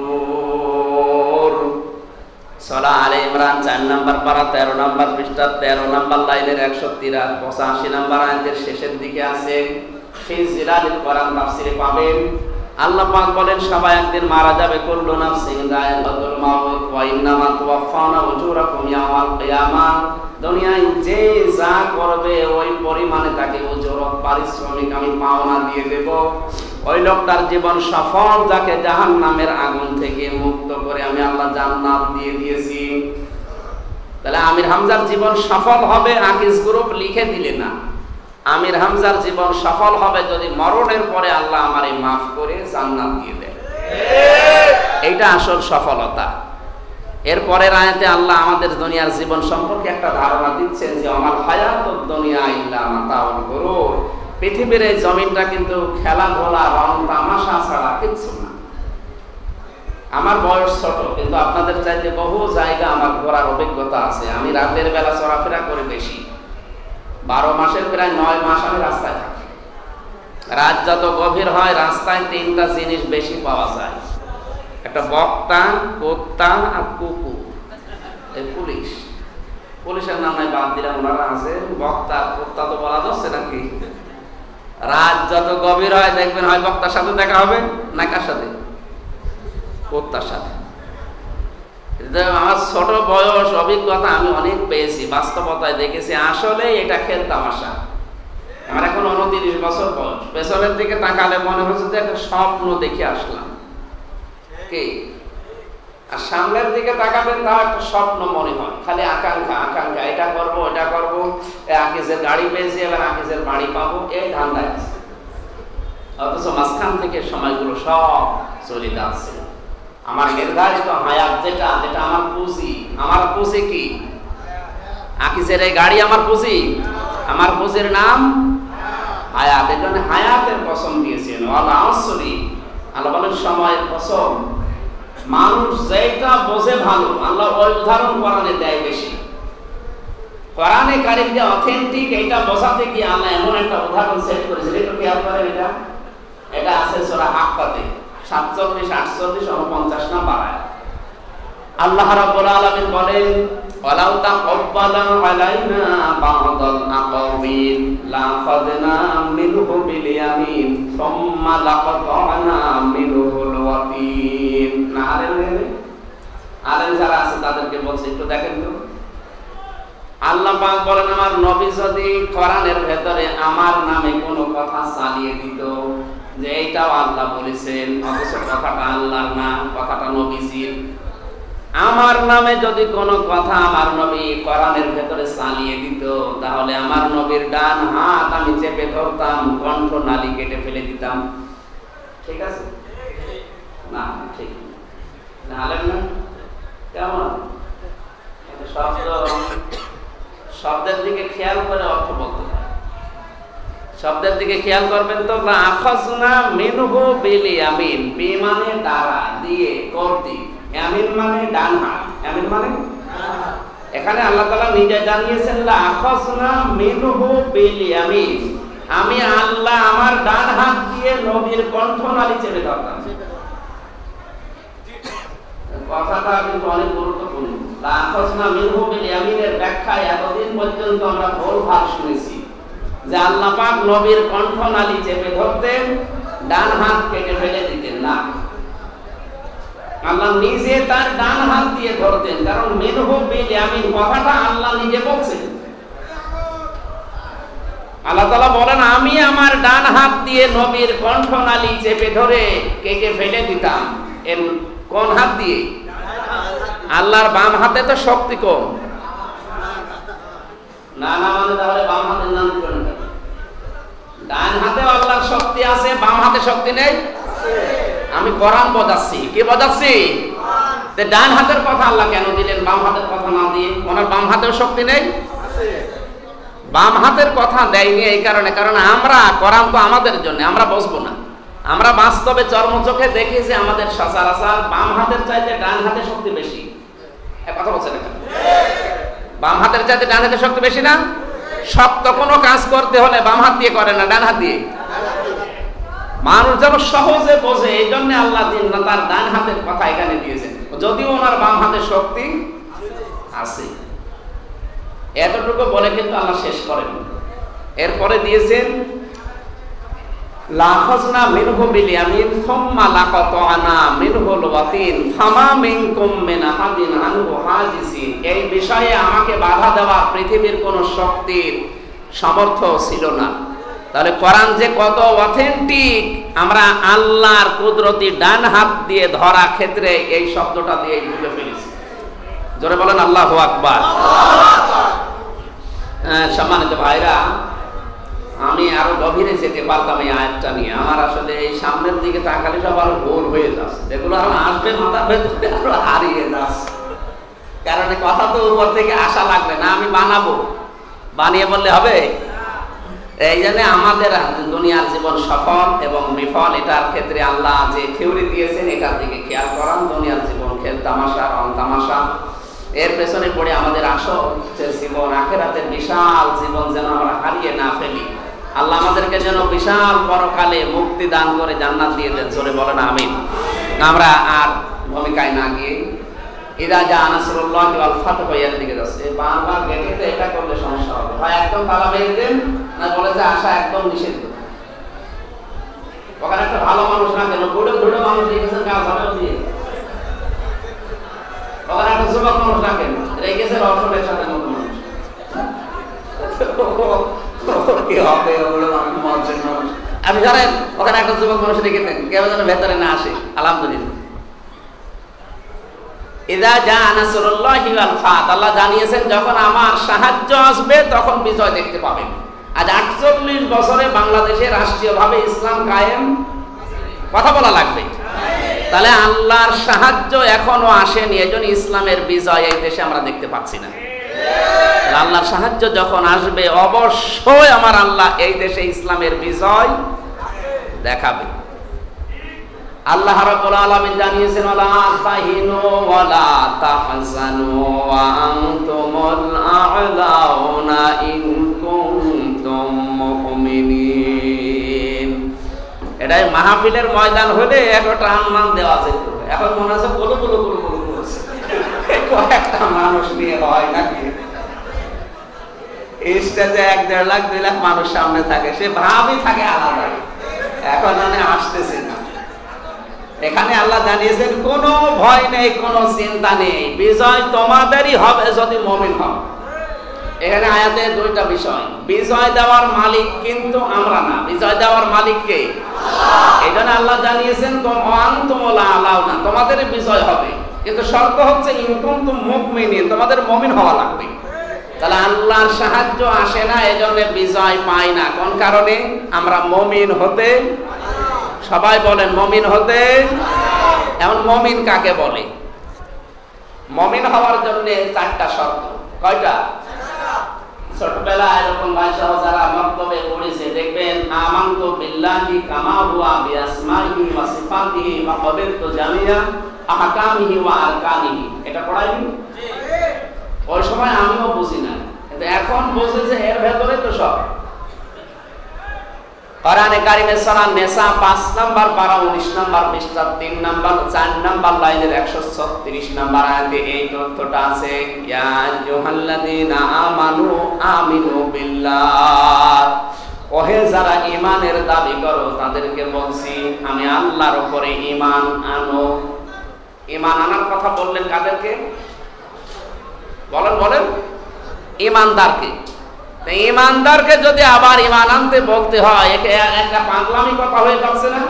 গুরুর। সূরা আলে ইমরান 4 নম্বর পারা 13 নম্বর পৃষ্ঠা 13 নম্বর লাইনের 185 নম্বর আয়াতের শেষের দিকে আছে। ফি জিলালিল কোরআন তাফসিরে পাবেন। আল্লাহ পাক বলেন সবাই একদিন মারা যাবে, কুল্লু নাফসিন যায়িকাতুল মাউত ওয়া ইন্নামা তুওয়াফাউনা উজুরাকুম ইয়াওমাল কিয়ামাহ। দুনিয়ায় যে যা করবে ওই পরিমাণে তাকে উজরত, পারিশ্রমিক আমি পাওনা দিয়ে দেব। ওই লোকটার জীবন সফল যাকে জাহান্নামের আগুন থেকে মুক্ত করে আমি আল্লাহ জান্নাত দিয়ে দিয়েছি। তাহলে আমির হামজার জীবন সফল হবে আকিজ গ্রুপ লিখে দিলে না, আমির হামজার জীবন সফল হবে যদি মরণের পরে আল্লাহ আমারে মাফ করে জান্নাত দিয়ে দেয়। এইটা আসল সফলতা। এরপরের আয়াতে আল্লাহ আমাদের দুনিয়ার জীবন সম্পর্কে একটা ধারণা দিচ্ছেন যে আমার হায়াতুদ দুনিয়া ইল্লা মাতাউল গুরুর। পৃথিবীর এই জমিনটা কিন্তু খেলাধুলা, রং তামাশা ছাড়া কিছু না। আমার বয়স ছোট, কিন্তু আপনাদের চাইতে বহু জায়গা আমার ঘোরার অভিজ্ঞতা আছে। আমি রাতের বেলা চলাফেরা করি বেশি, 12 মাসের প্রায় 9 মাস আমি রাস্তায় থাকি। রাত যত গভীর হয় রাস্তায় 3টা জিনিস বেশি পাওয়া যায়, একটা বক্তা, কুত্তা আর কুকুর। এই পুলিশের নাম নাই বাদ দিলাম, ওনারা আছে। বক্তা কুত্তা তো বলা যাচ্ছে নাকি? রাত যত গভীর হয় দেখবেন হয় বক্তার সাথে দেখা হবে, না কার সাথে? কুত্তার সাথে। আমার ছোট বয়স অভিজ্ঞতা আমি অনেক পেয়েছি, বাস্তবতায় দেখেছি আসলে এটা খেল তামাশা। আমার এখন 29 বছর বয়স, পেছনের দিকে তাকালে মনে হচ্ছে যে একটা স্বপ্ন দেখে আসলাম কি, আর সামনের দিকে তাকাবেন তাও একটা স্বপ্ন মনে হয়, খালি আকাঙ্ক্ষা আকাঙ্ক্ষা, এটা করবো এটা করবো, আকিজের গাড়ি পেয়েছি এবার আকিজের বাড়ি পাবো, এই ধান্দায় আছে। অথচ মাঝখান থেকে সময়গুলো সব চলে যাচ্ছে। আমার নির্ধারিত হায়াত যেটা যেটা আমার পুঁজি, আমার পুঁজি কি? আকিজের এই গাড়ি আমার পুঁজি, আমার পুঁজির নাম হায়াত। এই জন্য হায়াতের কসম দিয়েছেন আল্লাহ আসরি, আল্লাহ বলেন সময়ের কসম। মানুষ যেটা বোঝে ভালো, আল্লাহ ওই উদাহরণ কোরআনে দেয় বেশি। কোরআনে কারিম যে অথেন্টিক এটা বোঝাতে গিয়ে আল্লাহ এমন একটা উদাহরণ সেট করেছেন, এটা কি আপনারা এটা আছে সূরা হাক্কাতে 47, 48, 49 নম্বর আয়াত। আল্লাহ রাব্বুল আলামিন বলেন ওয়ালাউ তাকাব্বালা আলাইনা বা'দাল আকাওয়িল লাআখাযনা মিনহু বিল ইয়ামিন সুম্মা লাকাতা'না মিনহুল ওয়াতিন। না আলেম যারা আছে তাদেরকে বলছে একটু দেখেন তো। আল্লাহ পাক বলেন আমার নবী যদি কোরআনের ভেতরে আমার নামে কোনো কথা চালিয়ে দিত, যে এইটাও আল্লাহ বলেছেন, অথচ কথাটা আল্লাহর না, কথাটা নবীজির। আমার নামে যদি কোনো কথা আমার নবী কোরআনের ভেতরে চালিয়ে দিত, তাহলে আমার নবীর ডান হাত আমি চেপে ধরতাম, কণ্ঠ নালী কেটে ফেলে দিতাম। ঠিক আছে না? ঠিক না? কেমন শব্দের দিকে খেয়াল করে অর্থ বলতে হয়। শব্দের দিকে খেয়াল করবেন তো। আখাযনা মিনহু বিল ইয়ামিন, বি মানে দ্বারা, দিয়ে করতি, ইয়ামিন মানে ডান হাত। ইয়ামিন মানে এখানে আল্লাহ তাআলা নিজে জানিয়েছেন আখাযনা মিনহু বিল ইয়ামিন, আমি আল্লাহ আমার ডান হাত দিয়ে নবীর কণ্ঠনালী চেপে ধরতাম। কথাটা কিন্তু অনেক গুরুত্বপূর্ণ। আখাযনা মিনহু বিল ইয়ামিনের ব্যাখ্যায় এতদিন পর্যন্ত আমরা ভুল ভাগ শুনেছি যে আল্লাহ পাক নবীর কণ্ঠনালী চেপে ধরতেন, ডান হাত কেটে ফেলে দিতেন না। আল্লাহ নিজে তার ডান হাত দিয়ে ধরতেন, কারণ মিনহু বিল ইয়ামিন কথাটা আল্লাহ নিজে বলছেন। আল্লাহ তাআলা বলেন আমি আমার ডান হাত দিয়ে নবীর কণ্ঠনালী চেপে ধরে কেটে ফেলে দিতাম। এর কোন হাত দিয়ে? আল্লাহর বাম হাতে তো শক্তি কম। না না মানে তাহলে বাম হাতের নাম দিবেন না। ডান হাতে আল্লাহর শক্তি আছে, বাম হাতে শক্তি নেই। আমি কোরআন বোঝাচ্ছি, কি বোঝাচ্ছি? তে ডান হাতের কথা আল্লাহ কেন দিলেন, বাম হাতের কথা না দিয়ে? ওনার বাম হাতেও শক্তি নেই। বাম হাতের কথা দেয়নি এই কারণে, কারণ আমরা কোরআন তো আমাদের জন্য, আমরা বুঝবো না। আমরা বাস্তবে চর্মচোখে দেখি যে আমাদের সচরাচর বাম হাতের চাইতে ডান হাতে শক্তি বেশি। কথা বলছেন না? বাম হাতের চাইতে ডান হাতে শক্তি বেশি না? শক্ত কোনো কাজ করতে হলে বাম হাত দিয়ে করে না, ডান হাত দিয়ে। মানুষ যেন সহজে বোঝে, এই জন্য আল্লাহ দিন না তার ডান হাতের কথা এখানে দিয়েছেন, যদিও ওনার বাম হাতের শক্তি আছে। এতটুকু বলে কিন্তু আল্লাহ শেষ করেন। এরপরে দিয়েছেন লাখাযনা মিনহু বিল ইয়ামিন সুম্মা লাকাতানা মিনহুল ওয়াতিন ফামা মিনকুম মিন আহাদিন আনহু হাজিসিন। এই বিষয়ে আমাকে বাধা দেওয়া পৃথিবীর কোন শক্তির সামর্থ্য ছিল না। তাহলে কোরআন যে কত অথেন্টিক, আমরা আল্লাহর কুদরতি ডান হাত দিয়ে ধরা ক্ষেত্রে এই শব্দটা দিয়ে বুঝে ফেলেছি। জোরে বলেন আল্লাহু আকবার। সম্মানিত ভাইরা, আমি আরো গভীরে যেতে পারতাম এই আয়াতটা নিয়ে। আমার আসলে এই সামনের দিকে তাকালে সব আরো ভুল হয়ে যাচ্ছে, যেগুলো আরো আসবে মাথার ভেতরে আরো হারিয়ে যাচ্ছে। কারণ কথা তো উপর থেকে আশা লাগবে না, আমি বানাবো, বানিয়ে বললে হবে। এই জন্য আমাদের দুনিয়ার জীবন সফল এবং বিফল এটার ক্ষেত্রে আল্লাহ যে থিওরি দিয়েছেন এটার দিকে খেয়াল করান। দুনিয়ার জীবন খেল তামাশা, রং তামাশা, এর পেছনে পড়ে আমাদের আসল জীবন আখিরাতের বিশাল জীবন যেন আমরা হারিয়ে না ফেলি। আল্লাহ আমাদেরকে যেন বিশাল পরকালে মুক্তি দান করে জান্নাত দিয়ে দেন। জোরে বলেন আমিন। আমরা আর ভূমিকায় না গিয়ে ইদা জা নাসরুল্লাহি ওয়াল ফাতহু এর দিকে যাচ্ছে। বারবার গেটে এটা করলে সমস্যা হবে। হয় একদম তালা মেরে দেন, না বলে যে আশা একদম নিষিদ্ধ। ওখানে একটা ভালো মানুষ না কেন, বুড়ো বুড়ো মানুষ রেখেছেন কাজ হবে দিয়ে। ওখানে একটা যুবক মানুষ না কেন, রেখেছেন অর্থের সাথে মতো মানুষ। কি হবে ওগুলো মানুষের মানুষ। আপনি জানেন ওখানে একটা যুবক মানুষ রেখেছেন, কেউ যেন ভেতরে না আসে। আলহামদুলিল্লাহ। ইদা জা নাসরুল্লাহি ওয়াল ফাত, আল্লাহ জানিয়েছেন যখন আমার সাহায্য আসবে তখন বিজয় দেখতে পাবেন। আজ 48 বছরে বাংলাদেশে রাষ্ট্রীয়ভাবে ইসলাম কায়েম, কথা বলা লাগবে। তাহলে আল্লাহর সাহায্য এখনো আসেনি, এজন্য ইসলামের বিজয় এই দেশে আমরা দেখতে পাচ্ছি না। আল্লাহর সাহায্য যখন আসবে অবশ্যই আমার আল্লাহ এই দেশে ইসলামের বিজয় দেখাবে। আল্লাহ রাব্বুল আলামিন জানিয়েছেন ওয়ালা তাহিনু ওয়ালা তাহজানু ওয়া আনতুমুল আ'লাউনা ইন কুনতুম মুমিনিন। এটাই মাহফিলের ময়দান হলে একটা আহ্বান দেওয়া যেত। এখন মনে আছে বলো বলো বলো বলো বলছে কয়েকটা মানুষ নিয়ে হয় নাকি? এই স্টেজে 1-1.5 লাখ 2 লাখ মানুষ সামনে থাকে, সে ভাবই থাকে আলাদা। এখন আসতেছে না। এখানে আল্লাহ জানিয়েছেন কোনো ভয় নেই, কোনো চিন্তা নেই, বিজয় তোমাদেরই হবে যদি মুমিন হও। এখানে আয়াতে দুইটা বিষয়, বিজয় দেওয়ার মালিক কিন্তু আমরা না, বিজয় দেওয়ার মালিক কে? এই জন্য আল্লাহ জানিয়েছেন তোমাদের বিজয় হবে, কিন্তু শর্ত হচ্ছে ইনকুনতুম মুমিনিন, তোমাদের মুমিন হওয়া লাগবে। তাহলে আল্লাহর সাহায্য আসে না, এজন্য বিজয় পাই না। কোন কারণে? আমরা মুমিন হতে, সবাই বলেন মুমিন হতে। এখন মুমিন কাকে বলে? মুমিন হওয়ার জন্য চারটা শর্ত। কয়টা? ছোটবেলায় এরকম ভাষা যারা মক্তবে পড়েছে দেখবেন, আমানতু বিল্লাহি কামা হুয়া বিআসমাইহি ওয়া সিফাতিহি ওয়া ক্বাবিলতু জামিয়া আহকামিহি ওয়া আরকানিহি। এটা পড়াইনি? ওই সময় আমিও বুঝি না, কিন্তু এখন বুঝি যে এর ভেতরে তো সব। কোরআনে কারিমে সূরা নিসা 5 নাম্বার পারা 19 নাম্বার পৃষ্ঠা 3 নাম্বার 4 নাম্বার লাইনের 136 নাম্বার আয়াতে এই তথ্যটা আছে, ইয়া আইয়ুহাল্লাযীনা আমানু আমিনু বিল্লাহ। ওহে যারা ঈমানের দাবি করো তাদেরকে বলছি আমি আল্লাহর উপরে ঈমান আনো। ঈমান আনার কথা বললেন কাদেরকে? বলেন বলেন, ঈমানদারকে। ঈমানদারকে যদি আবার ঈমান আনতে বলতে হয়, একটা পাগলামি কথা হয়ে যাচ্ছে না?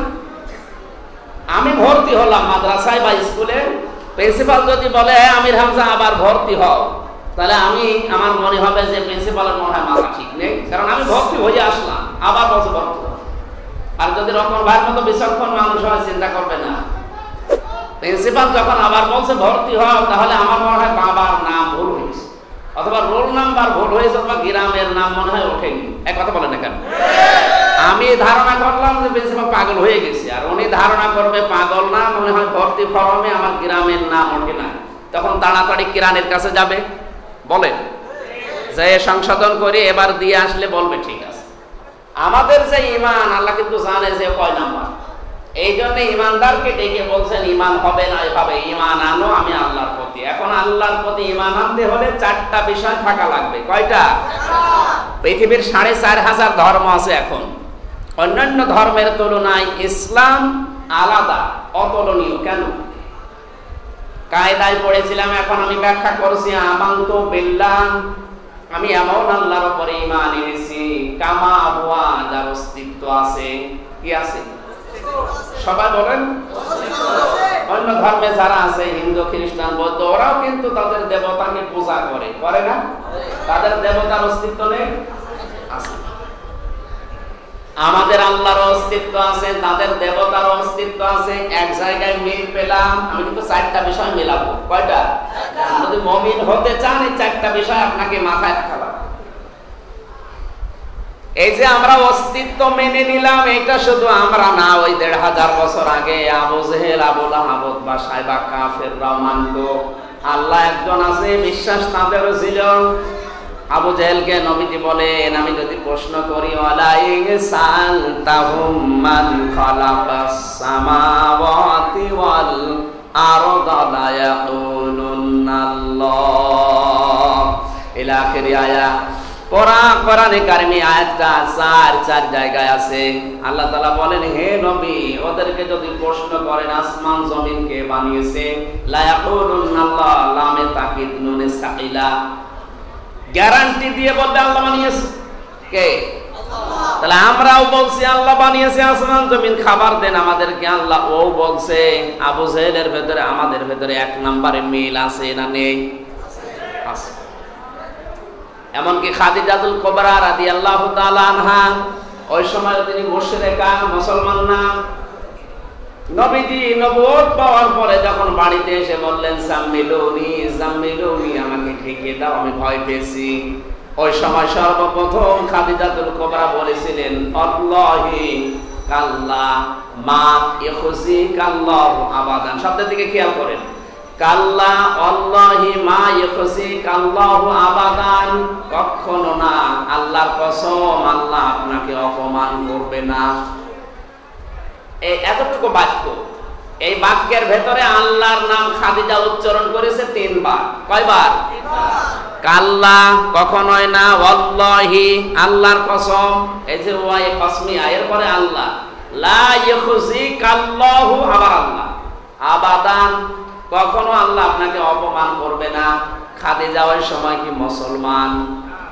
আমি ভর্তি হলাম মাদ্রাসায় বা স্কুলে, প্রিন্সিপাল যদি বলে আমির হামজা আবার ভর্তি হও, তাহলে আমার মনে হবে যে প্রিন্সিপালের মনে হয় মাথা ঠিক নেই, কারণ আমি ভর্তি হয়ে আসলাম, আবার বলছে ভর্তি হও। আর যদি রকম ভাইয়ের মতো বিচক্ষণ মানুষ হয়, চিন্তা করবে না, প্রিন্সিপাল যখন আবার বলছে ভর্তি হও, তাহলে আমার মনে হয় বাবার নাম ভুল হয়েছে, অথবা রোল নাম্বার ভুল হয়েছে, অথবা গ্রামের নাম মনে হয় ওঠেনি। এক কথা বলেন না কেন? আমি ধারণা করলাম যে প্রিন্সিপাল পাগল হয়ে গেছে, আর উনি ধারণা করবে পাগল না, মনে হয় ভর্তি ফর্মে আমার গ্রামের নাম ওঠে না। তখন তাড়াতাড়ি কিরানের কাছে যাবে, বলেন যে সংশোধন করে এবার দিয়ে আসলে বলবে ঠিক আছে। আমাদের যে ঈমান, আল্লাহ কিন্তু জানে যে কয় নাম্বার। এই জন্য ঈমানদারকে ডেকে বলছেন ঈমান হবে না এভাবে, ঈমান আনো আমি আল্লাহর প্রতি। এখন আল্লাহর প্রতি ঈমান আনতে হলে চারটা বিষয় থাকা লাগবে। কয়টা? পৃথিবীর 4,500 ধর্ম আছে। এখন অন্যান্য ধর্মের তুলনায় ইসলাম আলাদা, অতুলনীয়। কেন? কায়দায় পড়েছিলাম, এখন আমি ব্যাখ্যা করছি। আমানতু বিল্লাহ, আমি এমন আল্লাহর উপরে ঈমান এনেছি কামা হুয়া, যার অস্তিত্ব আছে। কি আছে? সবাই বলেন। অন্য ধর্মে যারা আছে, হিন্দু খ্রিস্টান বৌদ্ধ, ওরাও কিন্তু তাদের দেবতাকে পূজা করে, করে না? তাদের দেবতার অস্তিত্ব নেই? আছে। আমাদের আল্লাহর অস্তিত্ব আছে, তাদের দেবতার অস্তিত্ব আছে। এক জায়গায় মিল পেলাম। আমি কিন্তু চারটা বিষয় মেলাবো। কয়টা? যদি মুমিন হতে চান, এই চারটা বিষয় আপনাকে মাথায় রাখা লাগবে। এই যে আমরা অস্তিত্ব মেনে নিলাম, এটা শুধু আমরা না, ওই 1,500 বছর আগে আবু জেহেল, আবু লাহাব বা সাইবা কাফেররাও মানত আল্লাহ একজন আছে, বিশ্বাস তাদেরও ছিল। আবু জেহেলকে নবীজি বলেন, আমি যদি প্রশ্ন করি ওয়ালাইন সালতাহুম মান খালাকাস সামাওয়াতি ওয়াল আরদা লা ইয়াকুলুনাল্লাহ ইলা আখির আয়াত। কোরআনে কারিমে আয়াতটা 4 জায়গায় আছে। আল্লাহ তাআলা বলেন, হে নবী, ওদেরকে যদি প্রশ্ন করেন আসমান জমিন কে বানিয়েছে, লা ইয়াকুলুনাল্লাহ, লামে তাকিদ নুনে সাকিলা, গ্যারান্টি দিয়ে বলবে আল্লাহ বানিয়েছে। কে? আল্লাহ। তাহলে আমরাও বলছি আল্লাহ বানিয়েছে আসমান জমিন, খাবার দেন আমাদেরকে আল্লাহ। ও বলছে। আবু জেহেলের ভেতরে আমাদের ভেতরে 1 নম্বরে মিল আছে না নেই? আছে। এমনকি খাদিজাতুল কুবরা রাদিয়াল্লাহু তাআলা আনহা, ওই সময় তিনি মুশরিকা, মুসলমান না। নবীজি নবুয়ত পাওয়ার পরে যখন বাড়িতে এসে বললেন জাম্মিলুনি জাম্মিলুনি, আমাকে ঢেকে দাও, আমি ভয় পেয়েছি। ওই সময় সর্বপ্রথম খাদিজাতুল কুবরা বলেছিলেন, আল্লাহি কাল্লা মা ইখজিকাল্লাহু আবাদান। শব্দের দিকে খেয়াল করেন, কাল্লা আল্লাহি মা ইখজিকাল্লাহু আবাদান, কখনো না, আল্লাহর কসম, আল্লাহ আপনাকে অপমান করবে না। এই এতটুকু বাক্য, এই বাক্যের ভেতরে আল্লাহর নাম খাদিজা উচ্চারণ করেছে 3 বার। কয়বার? 3 বার। কাল্লা কখনোই না, ওয়াল্লাহি আল্লাহর কসম, এই যে ওয়াই কসমিয়া, এরপরে আল্লাহ, লা ইখজিকাল্লাহু, আবার আল্লাহ, আবাদান, কখনো আল্লাহ আপনাকে অপমান করবে না। খাদিজা ওই সময় কি মুসলমান?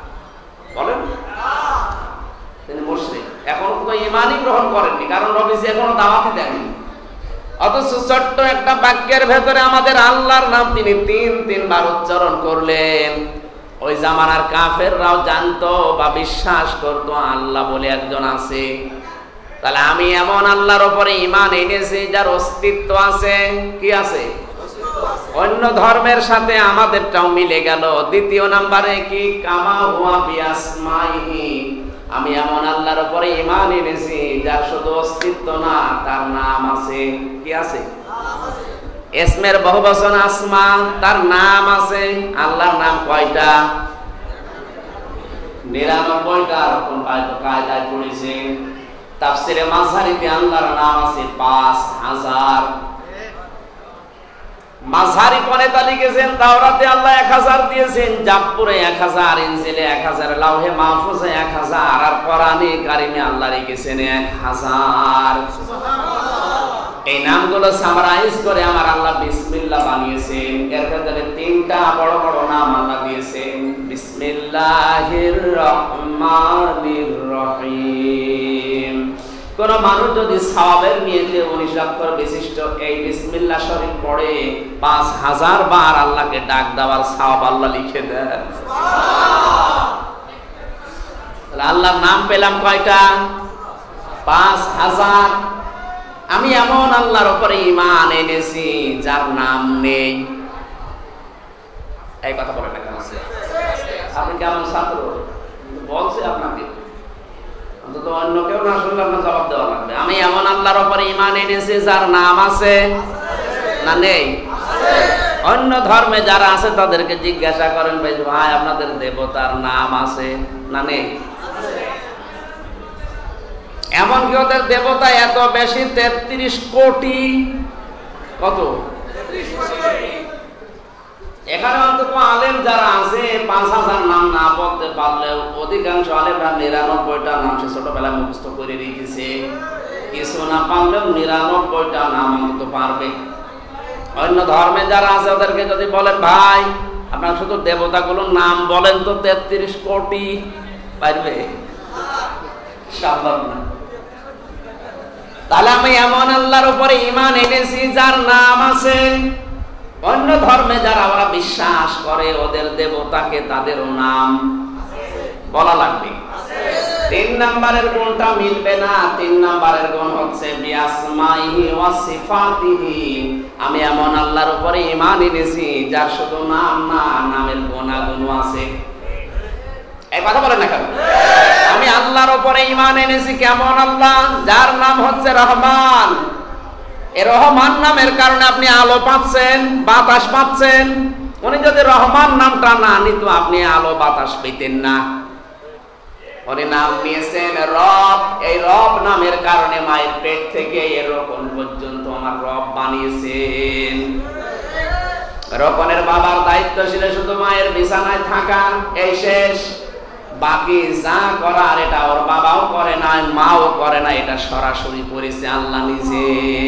বলেন তিনি মুশরিক, এখন তো ঈমানই গ্রহণ করেননি, কারণ নবীজি এখনো দাওয়াতই দেননি। অথচ ছোট্ট একটা বাক্যের ভেতরে আমাদের আল্লাহর নাম তিনি তিনবার উচ্চারণ করলেন। ওই জামানার কাফেররাও জানতো বা বিশ্বাস করতো আল্লাহ বলে একজন আছে। তাহলে আমি এমন আল্লাহর উপরে ঈমান এনেছি যার অস্তিত্ব আছে। কি আছে? অন্য ধর্মের সাথে আমাদেরটাও মিলে গেল। দ্বিতীয় নম্বরে কি? কামা হুয়া বিআসমাইহি, আমি এমন আল্লাহর উপরে ঈমান এনেছি যার শুধু অস্তিত্ব না, তার নাম আছে। কি আছে? ইসমের বহুবচন আসমা, তার নাম আছে। আল্লাহর নাম কয়টা? 99টা। এরকম কায়দায় পড়েছে তাফসিরে মাযহারিতে আল্লাহর নাম আছে 5000। মাঝহারি পনেতা লিখেছেন তাওরাতে আল্লাহ 1000 দিয়েছেন, জাবুরে 1000, ইনজিলে 1000, লাউহে মাহফুজে 1000, আর কোরআনে কারিমে আল্লাহ লিখেছেন 1000। এই নামগুলো সামারাইজ করে আমার আল্লাহ বিসমিল্লাহ বানিয়েছেন। এর ভেতরে 3টা বড় বড় নাম আল্লাহ দিয়েছেন। বিসমিল্লাহির রহমানির রহিম। কোন মানুষ যদি সওয়াবের নিয়তে 19 অক্ষর বিশিষ্ট এই বিসমিল্লাহ শরীফ পড়ে 5000 বার আল্লাহকে ডাক দেওয়ার সওয়াব আল্লাহ লিখে দেন। সুবহানাল্লাহ। আল্লাহর নাম পেলাম কয়টা? 5000। আমি এমন আল্লাহর উপরে ঈমান এনেছি যার নাম নেই। এই কথা বলেন না কেন? আপনি কেমন ছাত্র? বলছে আপনাকে, অন্তত অন্য কেউ না শুনলে আপনার জবাব দেওয়া লাগবে। আমি এমন আল্লাহর উপরে ঈমান এনেছি যার নাম আছে না নেই? অন্য ধর্মে যারা আছে তাদেরকে জিজ্ঞাসা করেন, ভাই আপনাদের দেবতার নাম আছে না নেই? এমনকি ওদের দেবতা এত বেশি 33 কোটি। কত? এখানে অন্তত আলেম যারা আছে 5000 নাম না বলতে পারলেও অধিকাংশ আলেমরা 99টা নাম সে ছোটবেলায় মুখস্থ করে রেখেছে। কিছু না পারলেও 99টা নাম অন্তত পারবে। অন্য ধর্মে যারা আছে ওদেরকে যদি বলেন ভাই আপনার শুধু দেবতাগুলোর নাম বলেন তো 33 কোটি, পারবে? সম্ভব না। তাহলে আমি এমন আল্লাহর উপরে ঈমান এনেছি যার নাম আছে। অন্য ধর্মে যারা ওরা বিশ্বাস করে ওদের দেবতাকে তাদেরও নাম বলা লাগবে। 3 নম্বরের গুণটা মিলবে না। 3 নম্বরের গুণ হচ্ছে বিআসমাইহি ওয়া সিফাতিহি, আমি এমন আল্লাহর উপরে ঈমান এনেছি যার শুধু নাম না, নামের গুণাগুণ আছে। এই কথা বলেন না কেন? আমি আল্লাহর উপরে ঈমান এনেছি কেমন আল্লাহ? যার নাম হচ্ছে রহমান। এই রহমান নামের কারণে আপনি আলো পাচ্ছেন, বাতাস পাচ্ছেন। উনি যদি রহমান নামটা না নিত আপনি আলো বাতাস পেতেন না। উনি নাম নিয়েছেন রব। এই রব নামের কারণে মায়ের পেট থেকে এরকম পর্যন্ত আমার রব বানিয়েছেন। রকনের বাবার দায়িত্ব ছিল শুধু মায়ের বিছানায় থাকা, এই শেষ। বাকি যা করার এটা ওর বাবাও করে না, মাও করে না, এটা সরাসরি করেছে আল্লাহ নিজে।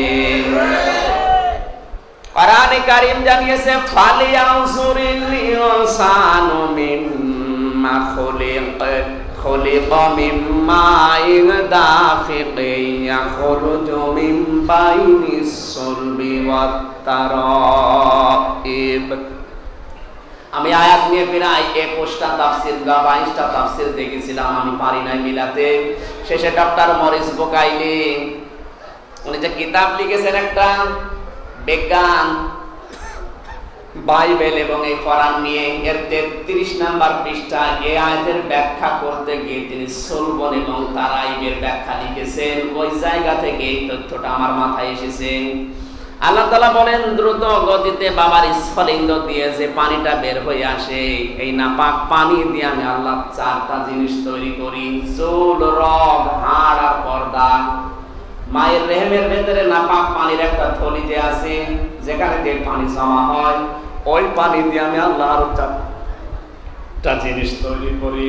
কোরআনে কারীম জানিয়েছে ফালিয়ানজুরিল ইনসানু মিম্মা খুলিকা মিম্মা দাফিকিন ইয়াখরুজু মিন বাইনিস সুলবি ওয়াত তারাইব। আমি আয়াত নিয়ে প্রায় 21টা তাফসীর বা 22টা তাফসীর দেখেছিলাম, আমি পারি নাই মিলাতে। শেষে ডক্টর মরিস বুকাইলি উনি যে কিতাব লিখেছেন একটা বিজ্ঞান, বাইবেল এবং এই কোরআন নিয়ে, এর 33 নাম্বার পৃষ্ঠা এই আয়াতের ব্যাখ্যা করতে গিয়ে তিনি সুলবন এবং তারাইবের ব্যাখ্যা লিখেছেন। ওই জায়গা থেকে এই তথ্যটা আমার মাথায় এসেছে। আল্লাহ তাআলা বলেন দ্রুত গতিতে বাবার স্ফলিঙ্গ দিয়ে যে পানিটা বের হয়ে আসে, এই নাপাক পানি দিয়ে আমি আল্লাহ 4টা জিনিস তৈরি করি: চুল, রগ, হাড় আর পর্দা। মায়ের রেহেমের ভেতরে নাপাক পানির একটা থলি যে আছে যেখানে দিয়ে পানি জমা হয়, ওই পানি দিয়ে আমি আল্লাহ আরো 4টা জিনিস তৈরি করি: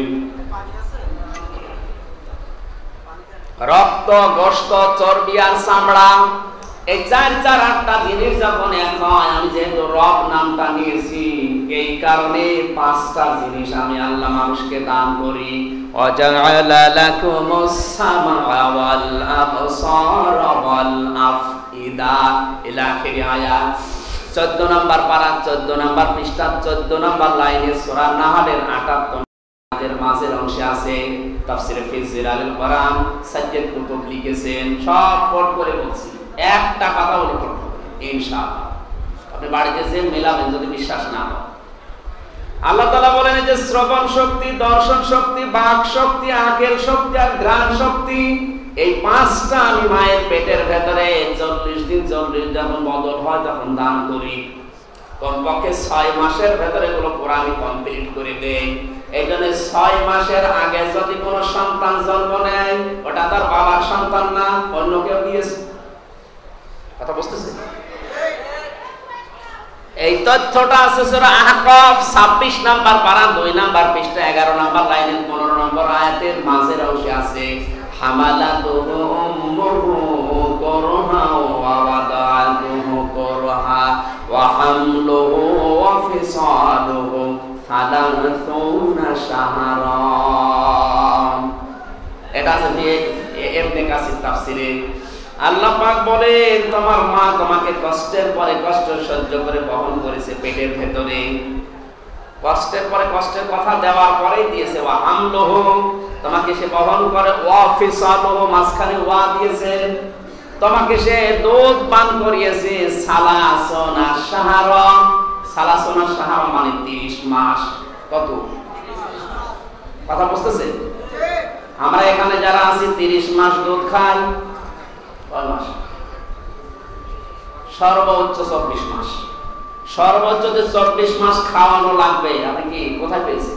রক্ত, গোশত, চর্বি আর চামড়া। এই 4 4 8টা জিনিস যখন এক হয়, আমি যেহেতু রব নামটা নিয়েছি, এই কারণে পাঁচটা জিনিস আমি আল্লাহ মানুষকে দান করি। ওয়াজআলা লাকুমুস সামআ ওয়াল আবসারা ওয়াল আফইদা ইলা আখির আয়াত। 14 নম্বর পারা, 14 নম্বর পৃষ্ঠা, 14 নম্বর লাইনে সূরা নাহলের 58 এর মাঝের অংশে আছে তাফসীরে ফি জিলালিল কোরআন। সাজ্জাদ কুতুব লিখেছেন, সব পড় করে বলছি, একটা কথা বলে পড়ব ইনশাআল্লাহ। আপনি বাড়িতে যে মেলাবেন যদি বিশ্বাস না হয়। আল্লাহ তাআলা বলেন যে শ্রবণ শক্তি, দর্শন শক্তি, বাক শক্তি, আকেল শক্তি আর ঘ্রাণ শক্তি, এই পাঁচটা আমি মায়ের পেটের ভেতরে 40 দিন 40 যখন বদল হয় তখন দান করি। কমপক্ষে 6 মাসের ভেতরে এগুলো পুরো আমি কমপ্লিট করে দেই। এই জন্য 6 মাসের আগে যদি কোনো সন্তান জন্ম নেয়, ওটা তার বাবার সন্তান না, অন্য কেউ দিয়েছে। কথা বুঝতেছেন? এই তথ্যটা আছে সূরা আহকাফ 26 নাম্বার পারা 2 নাম্বার পৃষ্ঠা 11 নাম্বার লাইনের 15 নম্বর আয়াতের মাঝের অংশে আছে। হামালাতুহু উম্মুহু করহা ওয়া ওয়াদাতুহু করহা ওয়া হামলুহু ওয়া ফিসালুহু 30 শাহরা। এটা আছে ইবনে কাসির তাফসীরে। আল্লাহ পাক বলেন তোমার মা তোমাকে কষ্টের পরে কষ্ট সহ্য করে বহন করেছে পেটের ভেতরে। কষ্টের পরে কষ্টের কথা দেওয়ার পরেই দিয়েছে ওয়া হামলুহু, তোমাকে সে বহন করে, ওয়া ফিসালুহু, মাঝখানে ওয়া দিয়েছে, তোমাকে সে দুধ পান করিয়েছে। সালাসনা শাহরা, সালাসনা শাহরা মানে 30 মাস। কত কথা বুঝতেছেন? আমরা এখানে যারা আছি 30 মাস দুধ খাই, কয় মাস? সর্বোচ্চ 24 মাস। সর্বোচ্চ যে 24 মাস খাওয়ানো লাগবে, আপনি কি কোথায় পেয়েছেন?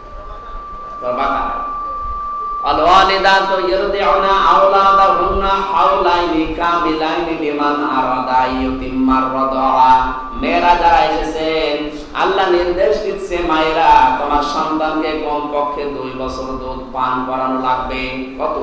আল-ওয়ালিদাতু ইরদিউনা আওলাদাহুন্না হাওলাইনি কামিলাইনি লিমান আরাদা ইউতিম্মার রাদা। মেয়েরা যারা এসেছেন, আল্লাহ নির্দেশ দিচ্ছে মায়েরা তোমার সন্তানকে কমপক্ষে 2 বছর দুধ পান করানো লাগবে। কত?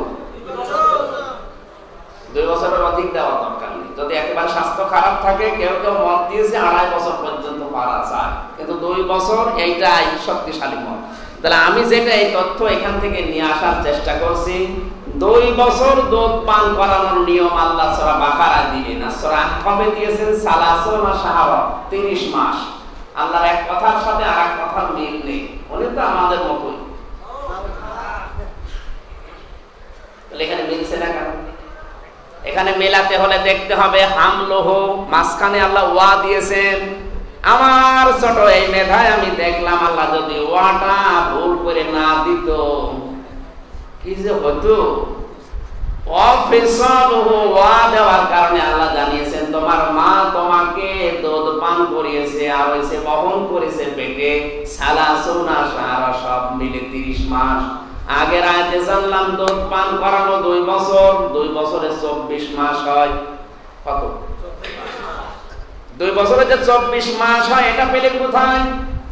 2 বছরের অধিক দেওয়া দরকার নেই। যদি একেবারে স্বাস্থ্য খারাপ থাকে, কেউ কেউ মত দিয়েছে 2.5 বছর পর্যন্ত পারা যায়, কিন্তু 2 বছর এইটাই শক্তিশালী মত। তাহলে আমি যেটা এই তথ্য এখান থেকে নিয়ে আসার চেষ্টা করছি, 2 বছর দুধ পান করানোর নিয়ম আল্লাহ সূরা বাকারা দিলেন না, সূরা আহকাফে দিয়েছেন সালাসুনা শাহরা 30 মাস। আল্লাহর এক কথার সাথে আরেক কথার মিল নেই, উনি তো আমাদের মতই। তাহলে এখানে মিলছে না কেন? এখানে মেলাতে হলে দেখতে হবে হামলুহু, মাঝখানে আল্লাহ ওয়া দিয়েছেন। আমার ছোট এই মেধায় আমি দেখলাম আল্লাহ যদি ওয়াটা ভুল করে না দিত, কি যে হতো। অফিসালুহু, ওয়া দেওয়ার কারণে আল্লাহ জানিয়েছেন তোমার মা তোমাকে দুধ পান করিয়েছে আর হইছে বহন করেছে পেটে সালাসুনা শাহরা, সব মিলে 30 মাস। আগের আয়াতে জানলাম দুধ পান করানো 2 বছর, 2 বছরে 24 মাস হয়। কত? 2 বছরে যে 24 মাস হয়, এটা পেলে কোথায়?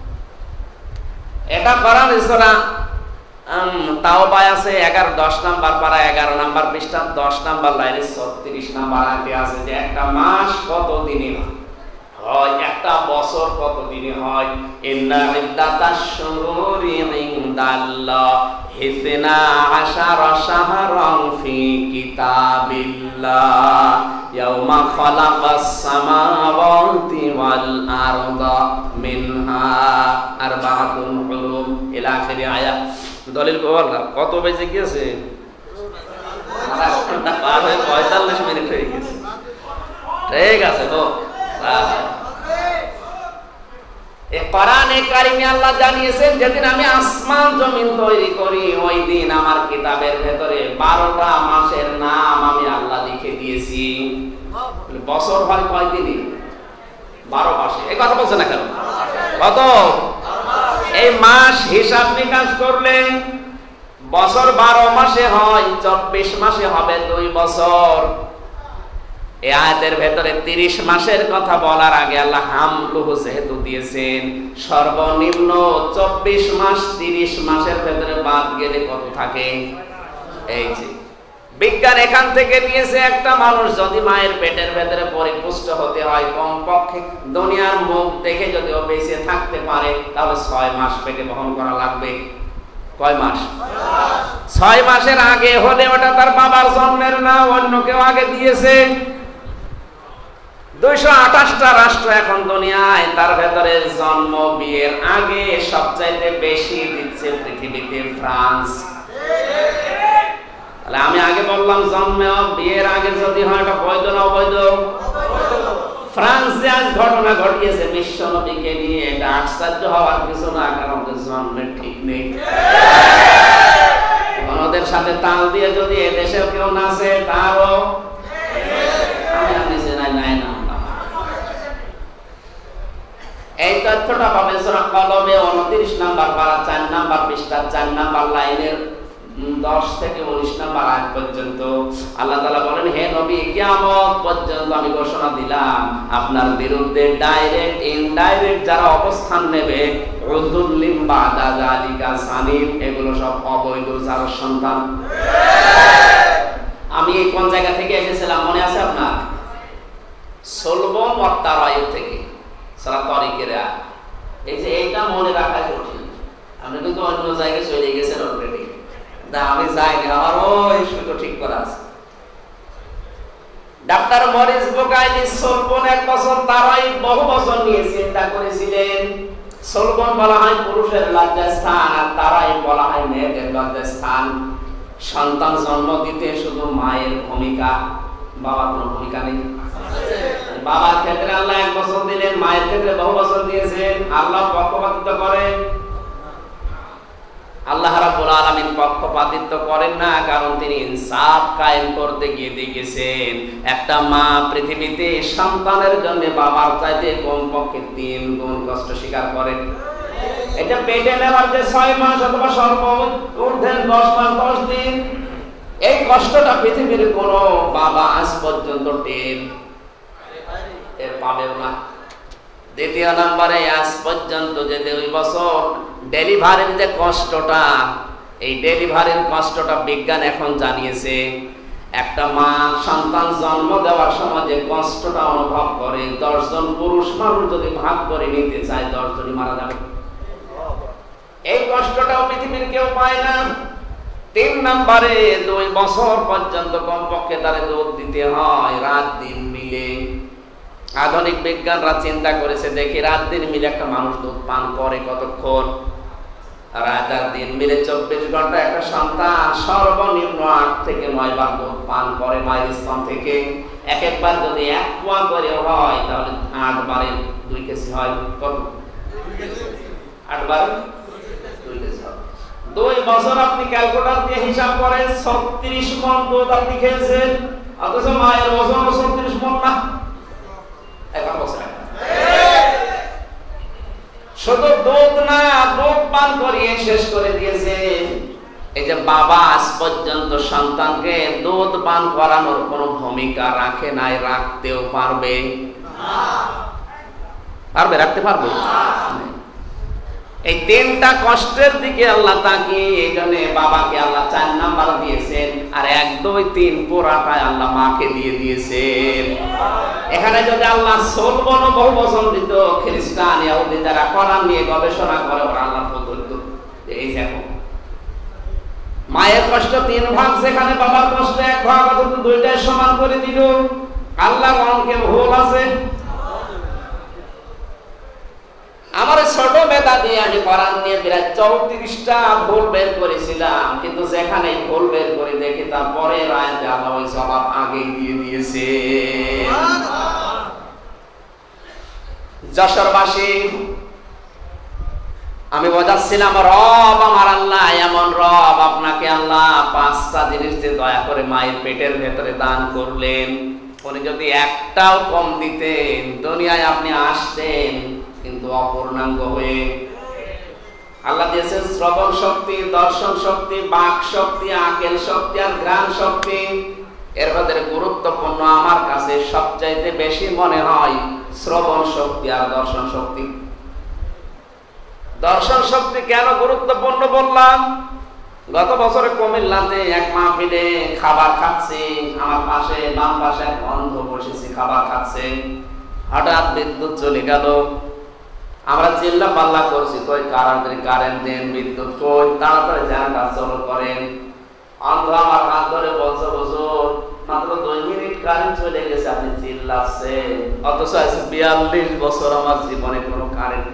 এটা কোরআন সূরা তাওবা আছে 10 নাম্বার পারা 11 নাম্বার পৃষ্ঠা 10 নাম্বার লাইনে 36 নাম্বার আয়াতে আছে যে একটা মাস কত দিনে হয়, একটা বছর কত দিনে হয়। ইন্না ইদ্দাতাশ শুরুরি ইনদাল্লাহ 12 শাহরান ফি কিতাবিল্লাহ ইয়াউমা খালাকাস সামাওয়াতি ওয়াল আরদা মিনহা আরবাআতুন হুরুম ইলা আখির আয়াত। দলিল কত বেজে গিয়েছে? 45 মিনিট হয়ে গেছে। ঠিক আছে তো, কোরআনে কারিমে আল্লাহ জানিয়েছেন যেদিন আমি আসমান জমিন তৈরি করি, ওই দিন আমার কিতাবের ভেতরে 12টা মাসের নাম আমি আল্লাহ লিখে দিয়েছি। বছর হয় কয় দিনে? 12 মাসে। এই কথা বলছে না কেন? কত? এই মাস হিসাব নিকাশ করলে বছর 12 মাসে হয়, 24 মাসে হবে 2 বছর। এই আয়াতের ভেতরে 30 মাসের কথা বলার আগে আল্লাহ হামলুহু যেহেতু দিয়েছেন, সর্বনিম্ন 24 মাস 30 মাসের ভেতরে বাদ গেলে কত থাকে? এই যে বিজ্ঞান এখান থেকে নিয়েছে একটা মানুষ যদি মায়ের পেটের ভেতরে পরিপুষ্ট হতে হয় কমপক্ষে দুনিয়ার মুখ দেখে যদি ও বেঁচে থাকতে পারে তাহলে 6 মাস পেটে বহন করা লাগবে। কয় মাস? 6 মাসের আগে হলে ওটা তার বাবার জন্মের না, অন্য কেউ আগে দিয়েছে। 228টা রাষ্ট্র এখন দুনিয়ায়, তার ভেতরে জন্ম বিয়ের আগে সবচাইতে বেশি দিচ্ছে পৃথিবীতে ফ্রান্স। তাহলে আমি আগে বললাম জন্ম বিয়ের আগে যদি হয় এটা বৈধ না অবৈধ? ফ্রান্স যে আজ ঘটনা ঘটিয়েছে বিশ্ব নবীকে নিয়ে, এটা আশ্চর্য হওয়ার কিছু না, কারণ জন্মের ঠিক নেই। ওদের সাথে তাল দিয়ে যদি এদেশেও কেউ নাচে তারও এই তথ্যটা পাবে সূরা কলমে 29 নাম্বার পারা 4 নাম্বার পৃষ্ঠা 4 নাম্বার লাইনের 10 থেকে 19 নাম্বার আয়াত পর্যন্ত। আল্লাহ তাআলা বলেন, হে নবী, কিয়ামত পর্যন্ত আমি ঘোষণা দিলাম আপনার বিরুদ্ধে ডাইরেক্ট ইনডাইরেক্ট যারা অবস্থান নেবে, উযুল্লিম বাদা যালিকা সানিম, এগুলো সব অবৈধ যার সন্তান। আমি এই কোন জায়গা থেকে এসেছিলাম মনে আছে আপনার? সলবন ওয়া তারাইব থেকে সারা তরিকের। এই যে এইটা মনে রাখা কঠিন, আপনি কিন্তু অন্য জায়গায় চলে গেছেন অলরেডি। না আমি যাইনি, আমার ওই সুতো ঠিক করা আছে। ডাক্তার মরিস বুকাইলি সলবন 1 বছর, তারাইব বহু বছর নিয়ে চিন্তা করেছিলেন। সলবন বলা হয় পুরুষের লজ্জাস্থান, আর তারাইব বলা হয় মেয়েদের লজ্জাস্থান। সন্তান জন্ম দিতে শুধু মায়ের ভূমিকা, বাবার কোনো ভূমিকা নেই। বাবার ক্ষেত্রে আল্লাহ 1 বছর দিলেন, মায়ের ক্ষেত্রে বহু বছর দিয়েছেন। আল্লাহ পক্ষপাতিত্ব করেন? আল্লাহ রাব্বুল আলামিন পক্ষপাতিত্ব করেন না, কারণ তিনি ইনসাফ কায়েম করতে গিয়ে দেখেছেন একটা মা পৃথিবীতে সন্তানের জন্য বাবার চাইতে কমপক্ষে 3 গুণ কষ্ট স্বীকার করেন। এটা পেটে নেওয়ার যে 6 মাস অথবা সর্বোচ্চ 10 মাস 10 দিন, এই কষ্টটা পৃথিবীর কোন বাবা আজ পর্যন্ত টের পাবেও না। দ্বিতীয় নম্বরে আজ পর্যন্ত যে 2 বছর ডেলিভারির যে কষ্টটা, এই ডেলিভারির কষ্টটা বিজ্ঞান এখন জানিয়েছে একটা মা সন্তান জন্ম দেওয়ার সময় যে কষ্টটা অনুভব করে, 10 জন পুরুষ মানুষ যদি ভাগ করে নিতে চায় 10 জনই মারা যাবে। এই কষ্টটাও পৃথিবীর কেউ পায় না। 3 নম্বরে 2 বছর পর্যন্ত কমপক্ষে তারে দুধ দিতে হয় রাত দিন মিলে। আধুনিক বিজ্ঞানরা চিন্তা করেছে, দেখি রাত দিন মিলে একটা মানুষ দুধ পান করে কতক্ষণ? রাত আর দিন মিলে 24 ঘন্টা একটা সন্তান সর্বনিম্ন 8 থেকে 9 বার দুধ পান করে মায়ের স্তন থেকে। একবার যদি 1 পোয়া করে হয় তাহলে 8 বারে 2 কেজি হয়। কত? 8 বারে 2 কেজি হয়। 2 বছর আপনি ক্যালকুলেটর দিয়ে হিসাব করেন, 36 মণ দুধ আপনি খেয়েছেন, অথচ মায়ের ওজন 36 মণ না। এখন বছর শুধু দুধ না, দুধ পান করিয়ে শেষ করে দিয়েছেন। এই যে বাবা আজ পর্যন্ত সন্তানকে দুধ পান করানোর কোনো ভূমিকা রাখে নাই, রাখতেও পারবে পারবে রাখতে পারবে? এই 3টা কষ্টের দিকে আল্লাহ তাকিয়ে এই জন্য বাবাকে আল্লাহ 4 নাম্বার দিয়েছেন, আর 1 2 3 পুরাটাই আল্লাহ মাকে দিয়ে দিয়েছেন। এখানে যদি আল্লাহ সলবন বহু বছর দিত, খ্রিস্টান ইহুদি যারা কোরআন নিয়ে গবেষণা করে ওরা আল্লাহ বলতো এই দেখো মায়ের কষ্ট 3 ভাগ, যেখানে বাবার কষ্ট 1 ভাগ, অথচ 2টাই সমান করে দিল। আল্লাহর অঙ্কে ভুল আছে? আমার ছোট মেধা দিয়ে আমি কোরআন নিয়ে প্রায় 34টা ভুল বের করেছিলাম, কিন্তু যেখানে ভুল বের করে দেখি তারপরে আয়াতে আল্লাহ ওই জবাব আগে দিয়ে দিয়েছে। যশোরবাসী, আমি বোঝাচ্ছিলাম রব আমার আল্লাহ এমন রব, আপনাকে আল্লাহ 5টা জিনিস দিয়ে দয়া করে মায়ের পেটের ভেতরে দান করলেন। উনি যদি একটাও কম দিতেন দুনিয়ায় আপনি আসতেন কিন্তু অপূর্ণাঙ্গ হয়ে। আল্লাহ দিয়েছেন শ্রবণ শক্তি, দর্শন শক্তি, বাক শক্তি, আকেল শক্তি আর ঘ্রাণ শক্তি। এর মধ্যে গুরুত্বপূর্ণ আমার কাছে সবচাইতে বেশি মনে হয় শ্রবণ শক্তি আর দর্শন শক্তি। দর্শন শক্তি কেন গুরুত্বপূর্ণ বললাম? গত বছরে কুমিল্লাতে এক মাহফিলে খাবার খাচ্ছি, আমার পাশে বাম পাশে এক অন্ধ বসেছি, খাবার খাচ্ছে। হঠাৎ বিদ্যুৎ চলে গেল। আমরা চিল্লা পাল্লা করছি, কই কারেন্ট দেন, বিদ্যুৎ কই, তাড়াতাড়ি জেনারেটর চালু করেন। অন্ধ আমার হাত ধরে বলছে, হুজুর মাত্র 2 মিনিট কারেন্ট চলে গেছে, আপনি চিল্লাচ্ছেন, অথচ আজ 42 বছর আমার জীবনে কোনো কারেন্ট।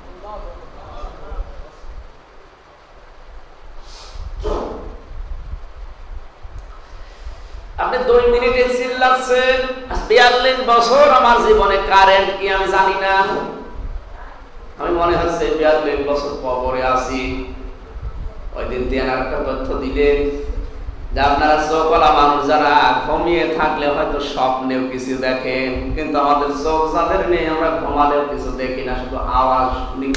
আপনি 2 মিনিটে চিল্লাচ্ছেন, 42 বছর আমার জীবনে কারেন্ট কি আমি জানি না? আমি মনে হচ্ছে 42 বছর কবরে আছি। ওই দিন দিয়ে একটা তথ্য দিলেন যে আপনারা চোখওয়ালা মানুষ যারা ঘুমিয়ে থাকলে হয়তো স্বপ্নেও কিছু দেখেন, কিন্তু আমাদের চোখ যাদের নেই আমরা ঘুমালেও কিছু দেখি না, শুধু আওয়াজ শুনি।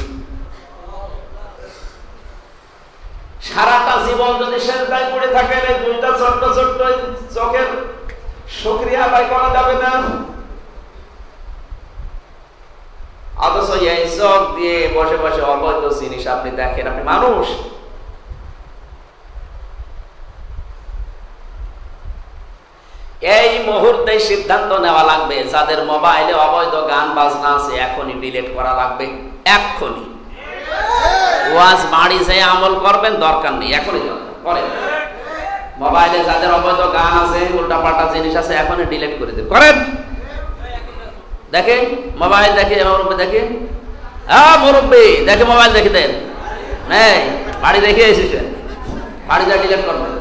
সারাটা জীবন যদি সেজদায় পড়ে থাকে, এই 2টা ছোট্ট ছোট্ট চোখের শুকরিয়া আদায় করা যাবে না। অথচ এই চোখ দিয়ে বসে বসে অবৈধ জিনিস আপনি দেখেন, আপনি মানুষ। এই মুহূর্তে সিদ্ধান্ত নেওয়া লাগবে, যাদের মোবাইলে অবৈধ গান বাজনা আছে এখনই ডিলিট করা লাগবে, এক্ষুনি। ওয়াজ বাড়ি যে আমল করবেন দরকার নেই, এখনই করেন। মোবাইলে যাদের অবৈধ গান আছে, উল্টাপাল্টা জিনিস আছে, এখনই ডিলিট করে দেন, করেন। দেখে মোবাইল দেখে, মুরব্বী দেখে, মুরব্বী দেখে মোবাইল দেখে দেন, নেই বাড়ি দেখে এসেছেন, বাড়ি যা ডিলিট করবেন।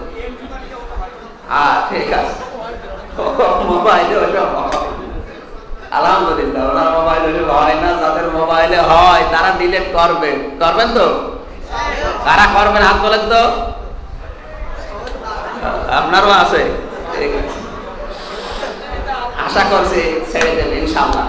ঠিক আছে, মোবাইলে আলহামদুলিল্লাহ ওনার মোবাইলে হয় না, যাদের মোবাইলে হয় তারা ডিলিট করবেন। করবেন তো? কারা করবেন হাত বলেন তো? আপনারও আছে? ঠিক আছে, আশা করছি ছেড়ে দেবেন ইনশাআল্লাহ।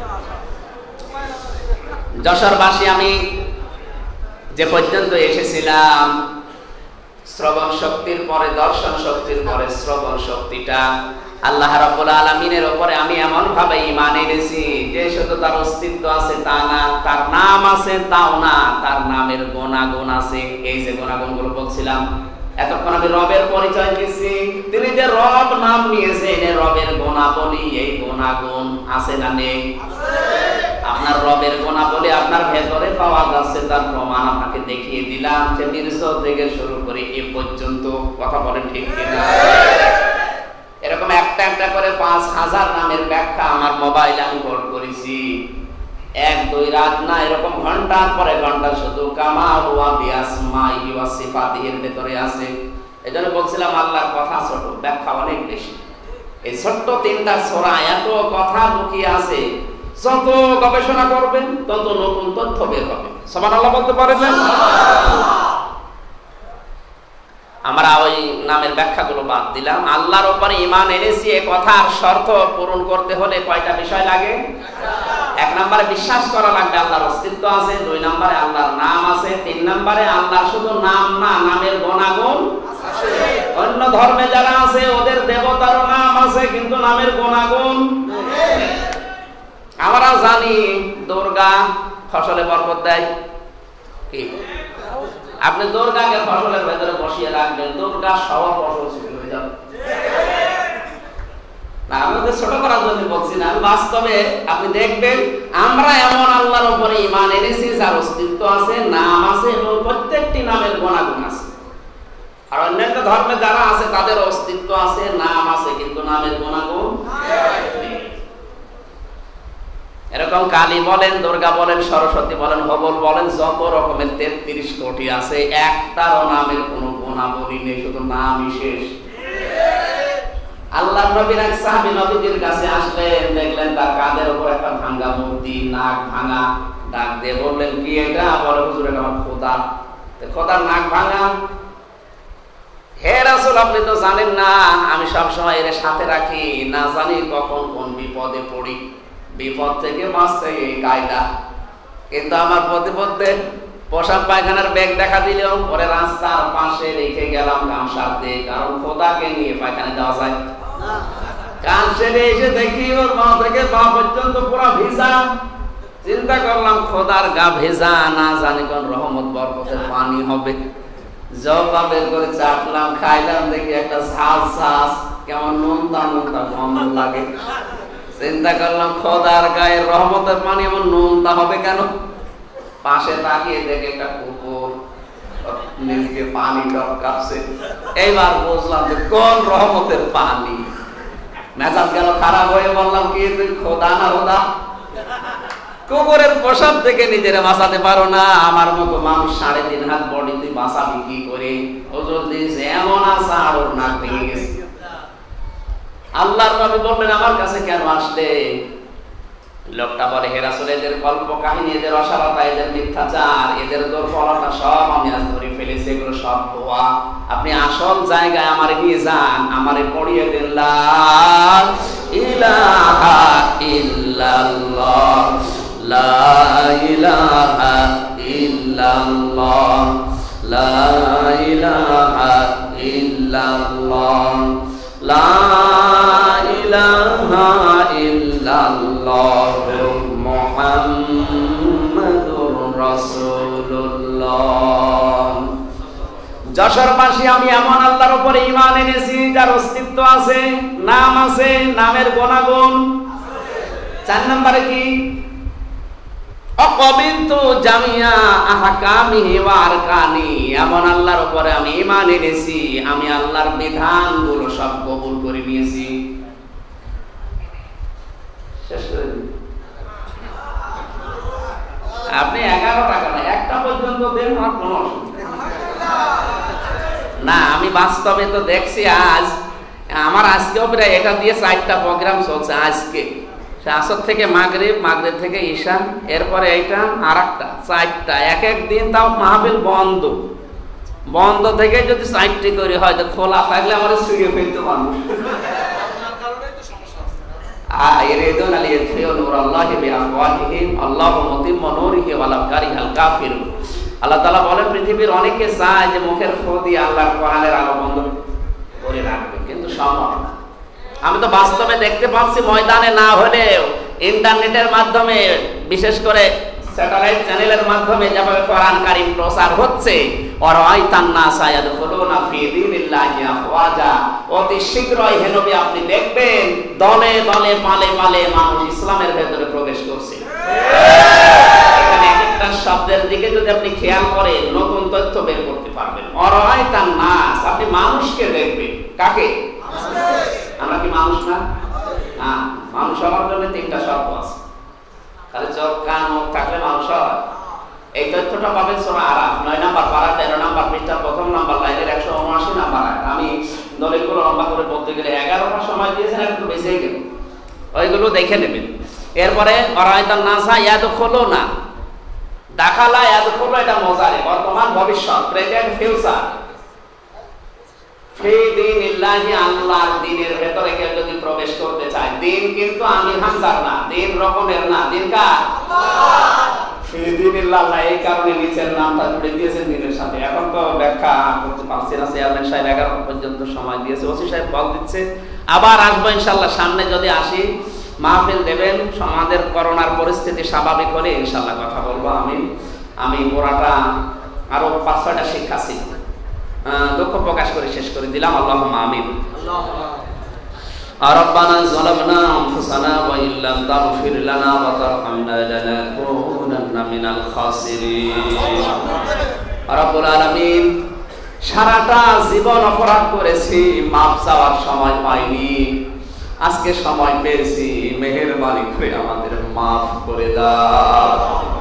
যশোরবাসী, আমি যে পর্যন্ত এসেছিলাম, শ্রবণ শক্তির পরে দর্শন শক্তির পরে শ্রবণ শক্তিটা, আল্লাহ রাব্বুল আলামিনের উপরে আমি এমন ভাবে ঈমান এনেছি যে শুধু তার অস্তিত্ব আছে তা না, তার নাম আছে তাও না, তার নামের গুণাগুণ আছে। এই যে গুণাগুণগুলো বলছিলাম এতক্ষণ, আমি রবের পরিচয় দিচ্ছি, তিনি যে রব নাম নিয়েছেন, রবের গুণাবলী, এই গুণাগুণ আছে না নেই? আপনার রবের গুণাবলী আপনার ভেতরে পাওয়া যাচ্ছে, তার প্রমাণ আপনাকে দেখিয়ে দিলাম। সে বীর্য থেকে শুরু করে এ পর্যন্ত, কথা বলেন ঠিক কিনা? এরকম একটা একটা করে 5000 নামের ব্যাখ্যা আমার মোবাইলে আমি নোট করেছি। 1-2 রাত না, এরকম ঘন্টার পরে ঘন্টা শুধু কামা হুয়া বিআসমাইহি ওয়া সিফাতিহির ভেতরে আছে। এজন্য বলছিলাম আল্লাহর কথা ছোট, ব্যাখ্যা অনেক বেশি। এই ছোট্ট 3টা সূরা এত কথা লুকিয়ে আছে, যত গবেষণা করবেন তত নতুন তথ্য বের হবে। সুবহানাল্লাহ বলতে পারেন না? আমরা ওই নামের ব্যাখ্যাগুলো বাদ দিলাম। আল্লাহর উপরে ঈমান এনেছি, এই কথার শর্ত পূরণ করতে হলে কয়টা বিষয় লাগে? 1 নম্বরে বিশ্বাস করা লাগবে আল্লাহর অস্তিত্ব আছে, 2 নম্বরে আল্লাহর নাম আছে, 3 নম্বরে আল্লাহর শুধু নাম না, নামের গুণাগুণ আছে। অন্য ধর্মে যারা আছে ওদের দেবতারও নাম আছে কিন্তু নামের গুণাগুণ নেই। আমরা জানি দুর্গা ফসলে বরকত দেয়, কি? আপনি দুর্গাকে ফসলের ভেতরে বসিয়ে রাখবেন, দুর্গা সব ফসল চুরি হয়ে যাবে। না, আমি ওদের ছোট করার জন্য বলছি না, বাস্তবে আপনি দেখবেন আমরা এমন আল্লাহর উপরে ঈমান এনেছি যার অস্তিত্ব আছে, নাম আছে এবং প্রত্যেকটি নামের গুণাগুণ আছে। আর অন্যান্য ধর্মে যারা আছে তাদের অস্তিত্ব আছে, নাম আছে, কিন্তু নামের গুণাগুণ নেই। এরকম কালী বলেন, দুর্গা বলেন, সরস্বতী বলেন, হবল বলেন, যত রকমের 33 কোটি আছে, একটারও নামের কোনো গুণাবলী নেই, শুধু নামই শেষ। আল্লাহর নবীর এক সাহাবী নবীজির কাছে আসলেন, দেখলেন তার কাঁধের উপর একটা ভাঙা মূর্তি, নাক ভাঙা। ডাক দিয়ে বললেন, কি এটা? বলে, হুজুর এটা আমার খোদা। খোদার নাক ভাঙা? হে রাসূল, আপনি তো জানেন না আমি সবসময় এর সাথে রাখি, না জানি কখন কোন বিপদে পড়ি, বিপদ থেকে বাঁচতে এই কায়দা। কিন্তু আমার প্রতিপদে পোশাক পায়খানার ব্যাগ দেখা দিলেও পরে রাস্তার পাশে রেখে গেলাম গামছার দিয়ে, কারণ খোদাকে নিয়ে পায়খানা যাওয়া যায় না। কান সেরে এসে দেখি ওর মা থেকে পা পর্যন্ত পুরো ভিজা। চিন্তা করলাম খোদার গা ভেজা, না জানি কোন রহমত বরকতের পানি হবে। জবা বের করে চাটলাম, খাইলাম, দেখি একটা ঝাঁজ ঝাঁজ কেমন নোনতা নোনতা গন্ধ লাগে। চিন্তা করলাম খোদার গায়ের রহমতের পানি এমন নোনতা হবে কেন? পাশে তাকিয়ে দেখে একটা কুকুর নিজকে পানি টপকাচ্ছে। এইবার বুঝলাম যে কোন রহমতের পানি। মেজাজ গেল খারাপ হয়ে, বললাম কি তুই খোদা না খোদা? কুকুরের প্রসাদ থেকে নিজের বাঁচাতে পারো না, আমার মতো মানুষ 3.5 হাত বডি তুই বাঁচাবি কি করে? ওজোর দিয়েছে এমন আসা আর ওর নাক ভেঙে গেছে। আল্লাহর নবী বললেন আমার কাছে কেন আসলে? লোকটা বলে হে রাসূল, এদের গল্প কাহিনী, এদের অসারতা, এদের মিথ্যাচার, এদের দুর্বলতা সব আমি আজ ধরে ফেলেছি, এগুলো সব ভুয়া। আপনি আসল জায়গায় আমারে নিয়ে যান, আমারে পড়িয়ে দেন লা ইলাহা ইল্লাল্লাহ, লা ইলাহা ইল্লাল্লাহ, লা ইলাহা ইল্লাল্লাহ, লা ইলাহা ইল্লাল্লাহ মুহাম্মাদুর রাসূলুল্লাহ। যশোরবাসী, আমি এমন আল্লাহর উপরে ঈমান এনেছি যার অস্তিত্ব আছে, নাম আছে, নামের গুণাগুণ। 4 নম্বরে কি? অকবিন্তু জামিয়া আহকামিহি ওয়া আরকানি। এমন আল্লাহর উপরে আমি ঈমান এনেছি, আমি আল্লাহর বিধানগুলো সব কবুল করে নিয়েছি। শেষ করে দিন। আপনি 11 টাকা না, 1টা পর্যন্ত দেন, আমার কোনো অসুবিধা না। আমি বাস্তবে তো দেখছি, আজ আমার আজকেও প্রায় এটা দিয়ে 4টা প্রোগ্রাম চলছে। আজকে আসর থেকে মাগরিব, মাগরিব থেকে ঈশা, এরপরে এইটা আর একটা, 4টা এক এক দিন। তাও মাহফিল বন্ধ, বন্ধ থেকে যদি 4টি করে হয়, তো খোলা থাকলে আমার ছুঁড়ে ফেলতে মানুষ। আল্লাহ তাআলা বলেন পৃথিবীর অনেকে চায় যে মুখের ফু দিয়ে আল্লাহর কোরআনের আলো বন্ধ করে রাখবে, কিন্তু সম্ভব না। আমি তো বাস্তবে দেখতে পাচ্ছি, ময়দানে না হলেও ইন্টারনেটের মাধ্যমে, বিশেষ করে স্যাটেলাইট চ্যানেলের মাধ্যমে যেভাবে কোরআন কারীম প্রচার হচ্ছে, ওয়ারাইতান নাসা ইয়াদখুলুনা ফি দীনিল্লাহি আফওয়াজা, অতি শীঘ্রই হে নবী আপনি দেখবেন দলে দলে পালে পালে মানুষ ইসলামের ভেতরে প্রবেশ করছে। এখানে একটা শব্দের দিকে যদি আপনি খেয়াল করেন, নতুন তথ্য বের করতে পারবেন। ওয়ারাইতান নাস, আপনি মানুষকে দেখবেন। কাকে? আমরা কি মানুষ না? না, মানুষ হওয়ার জন্য 3টা শর্ত আছে। তাহলে চোখ, কান, মুখ থাকলে মানুষ হয়। এই তথ্যটা পাবেন সূরা আরাফ 9 নম্বর পারা 13 নম্বর পৃষ্ঠার 1ম নম্বর লাইনের 179 নম্বর আয়াত। আমি দলিলগুলো লম্বা করে বলতে গেলে 11টা সময় দিয়েছেন, একটু বেশিই গেল, ওইগুলো দেখে নেবেন। এরপরে ওয়ারাইতান নাসা ইয়াদখুলুনা, দাখালা ইয়াদখুলু, এটা মুজারি, বর্তমান ভবিষ্যৎ, প্রেজেন্ট ফিউচার। ফি দীনিল্লাহি, আল্লাহর দ্বীনের ভেতরে কেউ যদি প্রবেশ করতে চায়, দ্বীন কিন্তু আমির হামজার না, দ্বীন রকমের না, দ্বীন কার? আল্লাহ। ফি দীনিল্লাহ, এই কারণে নিচের নামটা জুড়ে দিয়েছেন দ্বীনের সাথে। এখন তো ব্যাখ্যা করতে পারছি না, চেয়ারম্যান সাহেব 11 পর্যন্ত সময় দিয়েছে, ওসি সাহেব বল দিচ্ছে। আবার আসবো ইনশাআল্লাহ, সামনে যদি আসি মাহফিল দেবেন, আমাদের করোনার পরিস্থিতি স্বাভাবিক হলে ইনশাআল্লাহ কথা বলবো। আমি পুরাটা আরো 5-6টা শিক্ষা ছিল, দুঃখ প্রকাশ করে শেষ করে দিলাম। আল্লাহুম্মা আমিন। রব্বানা যালামনা আনফুসানা ওয়া ইল্লাম তাগফির লানা ওয়া তারহামনা লানাকুনান্না মিনাল খাসিরিন। রব্বুল আলামিন, সারাটা জীবন অপরাধ করেছি, মাপ চাওয়ার সময় পাইনি, আজকে সময় পেয়েছি, মেহেরবানি করে আমাদের মাফ করে দাও।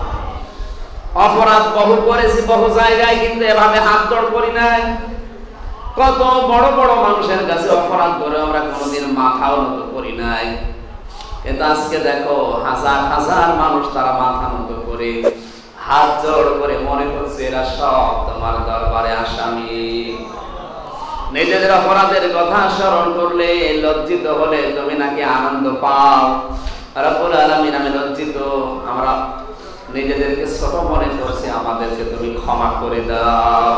অপরাধ বহু করেছি বহু জায়গায়, কিন্তু এভাবে হাত জোড় করি নাই। কত বড় বড় মানুষের কাছে অপরাধ করে আমরা কোনোদিন মাথাও নত করি নাই, কিন্তু আজকে দেখো হাজার হাজার মানুষ তারা মাথা নত করে হাত জোড় করে মনে করছে এরা সব তোমার দরবারে আসামি। নিজেদের অপরাধের কথা স্মরণ করলে, লজ্জিত হলে তুমি নাকি আনন্দ পাও। রব্বুল আলামিন, আমি লজ্জিত, আমরা নিজেদেরকে ছোট মনে করছি, আমাদেরকে তুমি ক্ষমা করে দাও।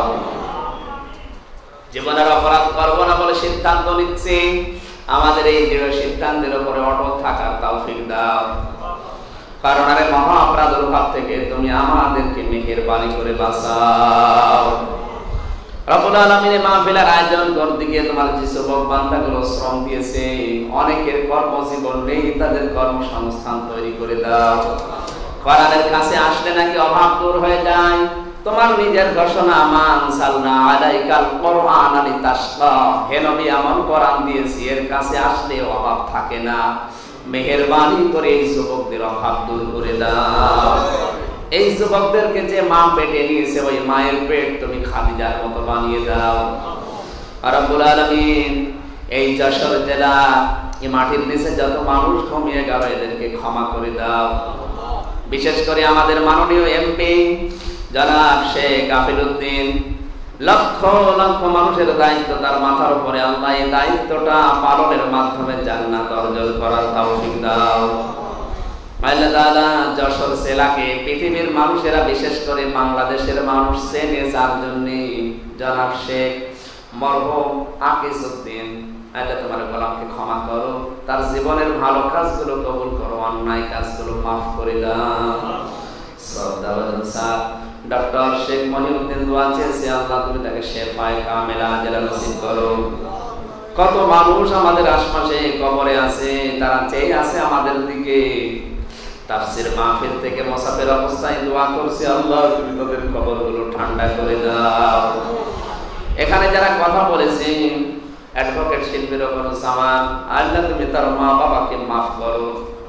জীবনের অপরাধ করবো না বলে সিদ্ধান্ত নিচ্ছি, আমাদের এই দৃঢ় সিদ্ধান্তের উপরে অটল থাকার তৌফিক দাও। কারণ আরে মহা অপরাধের ভাব থেকে তুমি আমাদেরকে মেহেরবানি করে বাঁচাও। রব্বুল আলামিন মাহফিলের আয়োজন করতে গিয়ে তোমার যে যুবক বান্দাগুলো শ্রম দিয়েছে, অনেকের কর্মজীবন নেই, তাদের কর্মসংস্থান তৈরি করে দাও। কোরআনের কাছে আসলে নাকি অভাব দূর হয়ে যায়। তোমার নিজের ঘোষণা, মান সালনা আলাইকাল কোরআন লিতাশকা, হে নবী এমন কোরআন দিয়েছি এর কাছে আসলে অভাব থাকে না। মেহেরবানি করে এই যুবকদের অভাব দূর করে দাও। এই যুবকদেরকে যে মা পেটে নিয়েছে ওই মায়ের পেট তুমি খাদিজার মতো বানিয়ে দাও। রব্বুল আলামিন এই যশোর জেলা, এই মাটির নিচে যত মানুষ ঘুমিয়ে গেল এদেরকে ক্ষমা করে দাও। বিশেষ করে আমাদের মাননীয় এমপি জনাব শেখ গাফিলউদ্দিন, লক্ষ লক্ষ মানুষের দায়িত্ব তার মাথার উপরে। আল্লাহ এই দায়িত্বটা পালনের মাধ্যমে জান্নাত অর্জন করার তৌফিক দাও। আল্লাহ তাআলা যশোর জেলাকে পৃথিবীর মানুষেরা, বিশেষ করে বাংলাদেশের মানুষ চেনে যার জন্য, জনাব শেখ মরহুম আকিজউদ্দিন, আল্লাহ তোমার গোলামকে ক্ষমা করো, তার জীবনের ভালো কাজগুলো কবুল করো, অন্যায় কাজগুলো মাফ করে দাও। শ্রদ্ধাভাজন স্যার ডক্টর শেখ মহিউদ্দিন দোয়া চেয়েছে, আল্লাহ তুমি তাকে শেফায়ে কামেলা আজেলা নসিব করো। কত মানুষ আমাদের আশপাশে কবরে আছে, তারা চেয়ে আছে আমাদের দিকে। তাফসীর মাহফিল থেকে মুসাফির অবস্থায় দোয়া করছি, আল্লাহ তুমি তাদের কবরগুলো ঠান্ডা করে দাও। এখানে যারা কথা বলেছেন, অ্যাডভোকেট শিল্পীর জামান, আল্লাহ তুমি তার মা বাবাকে মাফ করো,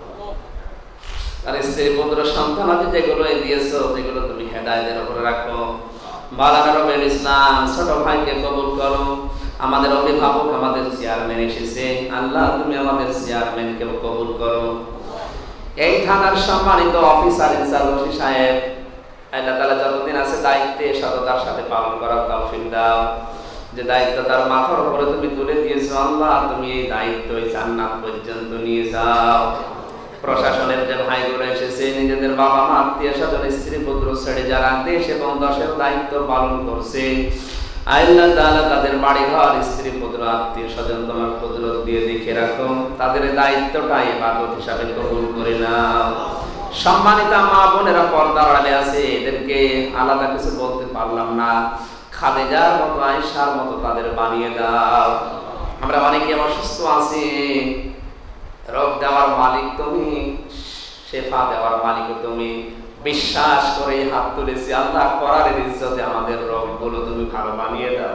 তার স্ত্রী পুত্র সন্তান আছে যেগুলো দিয়েছো যেগুলো তুমি হেদায়েতের উপরে রাখো। মাওলানা রবিউল ইসলাম ছোট ভাইকে কবুল করো। আমাদের অভিভাবক, আমাদের চেয়ারম্যান এসেছে, আল্লাহ তুমি আমাদের চেয়ারম্যানকে কবুল করো। এই থানার সম্মানিত অফিসার ইনচার্জ ওসি সাহেব, আল্লাহ তাআলা যতদিন আছে দায়িত্বে সততার সাথে পালন করার তৌফিক দাও। যে দায়িত্ব তার মাথার উপরে তুমি তুলে দিয়েছো, আল্লাহ তুমি এই দায়িত্ব জান্নাত পর্যন্ত নিয়ে যাও। প্রশাসনের যে ভাইগুলো এসেছে, নিজেদের বাবা মা আত্মীয় স্বজন স্ত্রী পুত্র ছেড়ে যারা দেশ এবং দেশের দায়িত্ব পালন করছে, আল্লাহ তাআলা তাদের বাড়ি ঘর স্ত্রী পুত্র আত্মীয় স্বজন তোমার কুদরত দিয়ে দেখে রাখো, তাদের দায়িত্বটা ইবাদত হিসাবে কবুল করে নাও। সম্মানিত মা বোনেরা পর্দার আড়ালে আছে, এদেরকে আলাদা কিছু বলতে পারলাম না, খাদিজার মতো আয়েশার মতো তাদের বানিয়ে দাও। আমরা অনেকে অসুস্থ আছি, রোগ দেওয়ার মালিক তুমি, শেফা দেওয়ার মালিক তুমি। বিশ্বাস করে হাত তুলেছি, আল্লাহ করারের ইজ্জতে আমাদের রোগগুলো তুমি ভালো বানিয়ে দাও।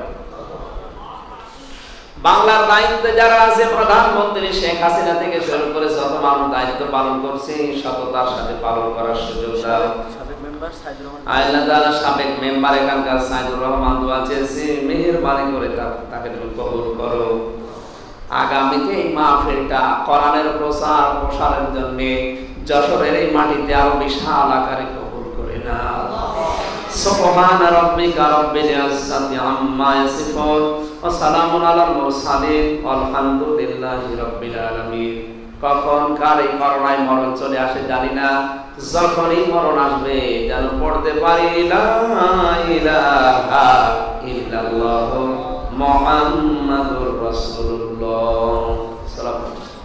বাংলার দায়িত্বে যারা আছে, প্রধানমন্ত্রী শেখ হাসিনা থেকে শুরু করে যত মানুষ দায়িত্ব পালন করছে, সততার সাথে পালন করার সুযোগ দাও। আল্লাহ তাআলা সাবেক মেম্বার এখানকার সাইদুর রহমান দোয়া চেয়েছে, মেহেরবানি করে তাকে তুমি কবুল করো। আগামীতে এই মাহফিলটা কোরআনের প্রচার প্রসারের জন্য যশোরের এই মাটিতে আরো বিশাল আকারে কবুল করে নাও। সুবহানা রাব্বিকা রাব্বিল ইজ্জাতি আম্মা ইয়াসিফুন ওয়া সালামুন আলাল মুরসালিন আলহামদুলিল্লাহি রাব্বিল আলামিন। কখন কার এই করোনায় মরণ চলে আসে জানি না, যখনই মরণ আসবে যেন পড়তে পারি লা ইলাহা ইল্লাল্লাহু মুহাম্মাদুর রাসূলুল্লাহ।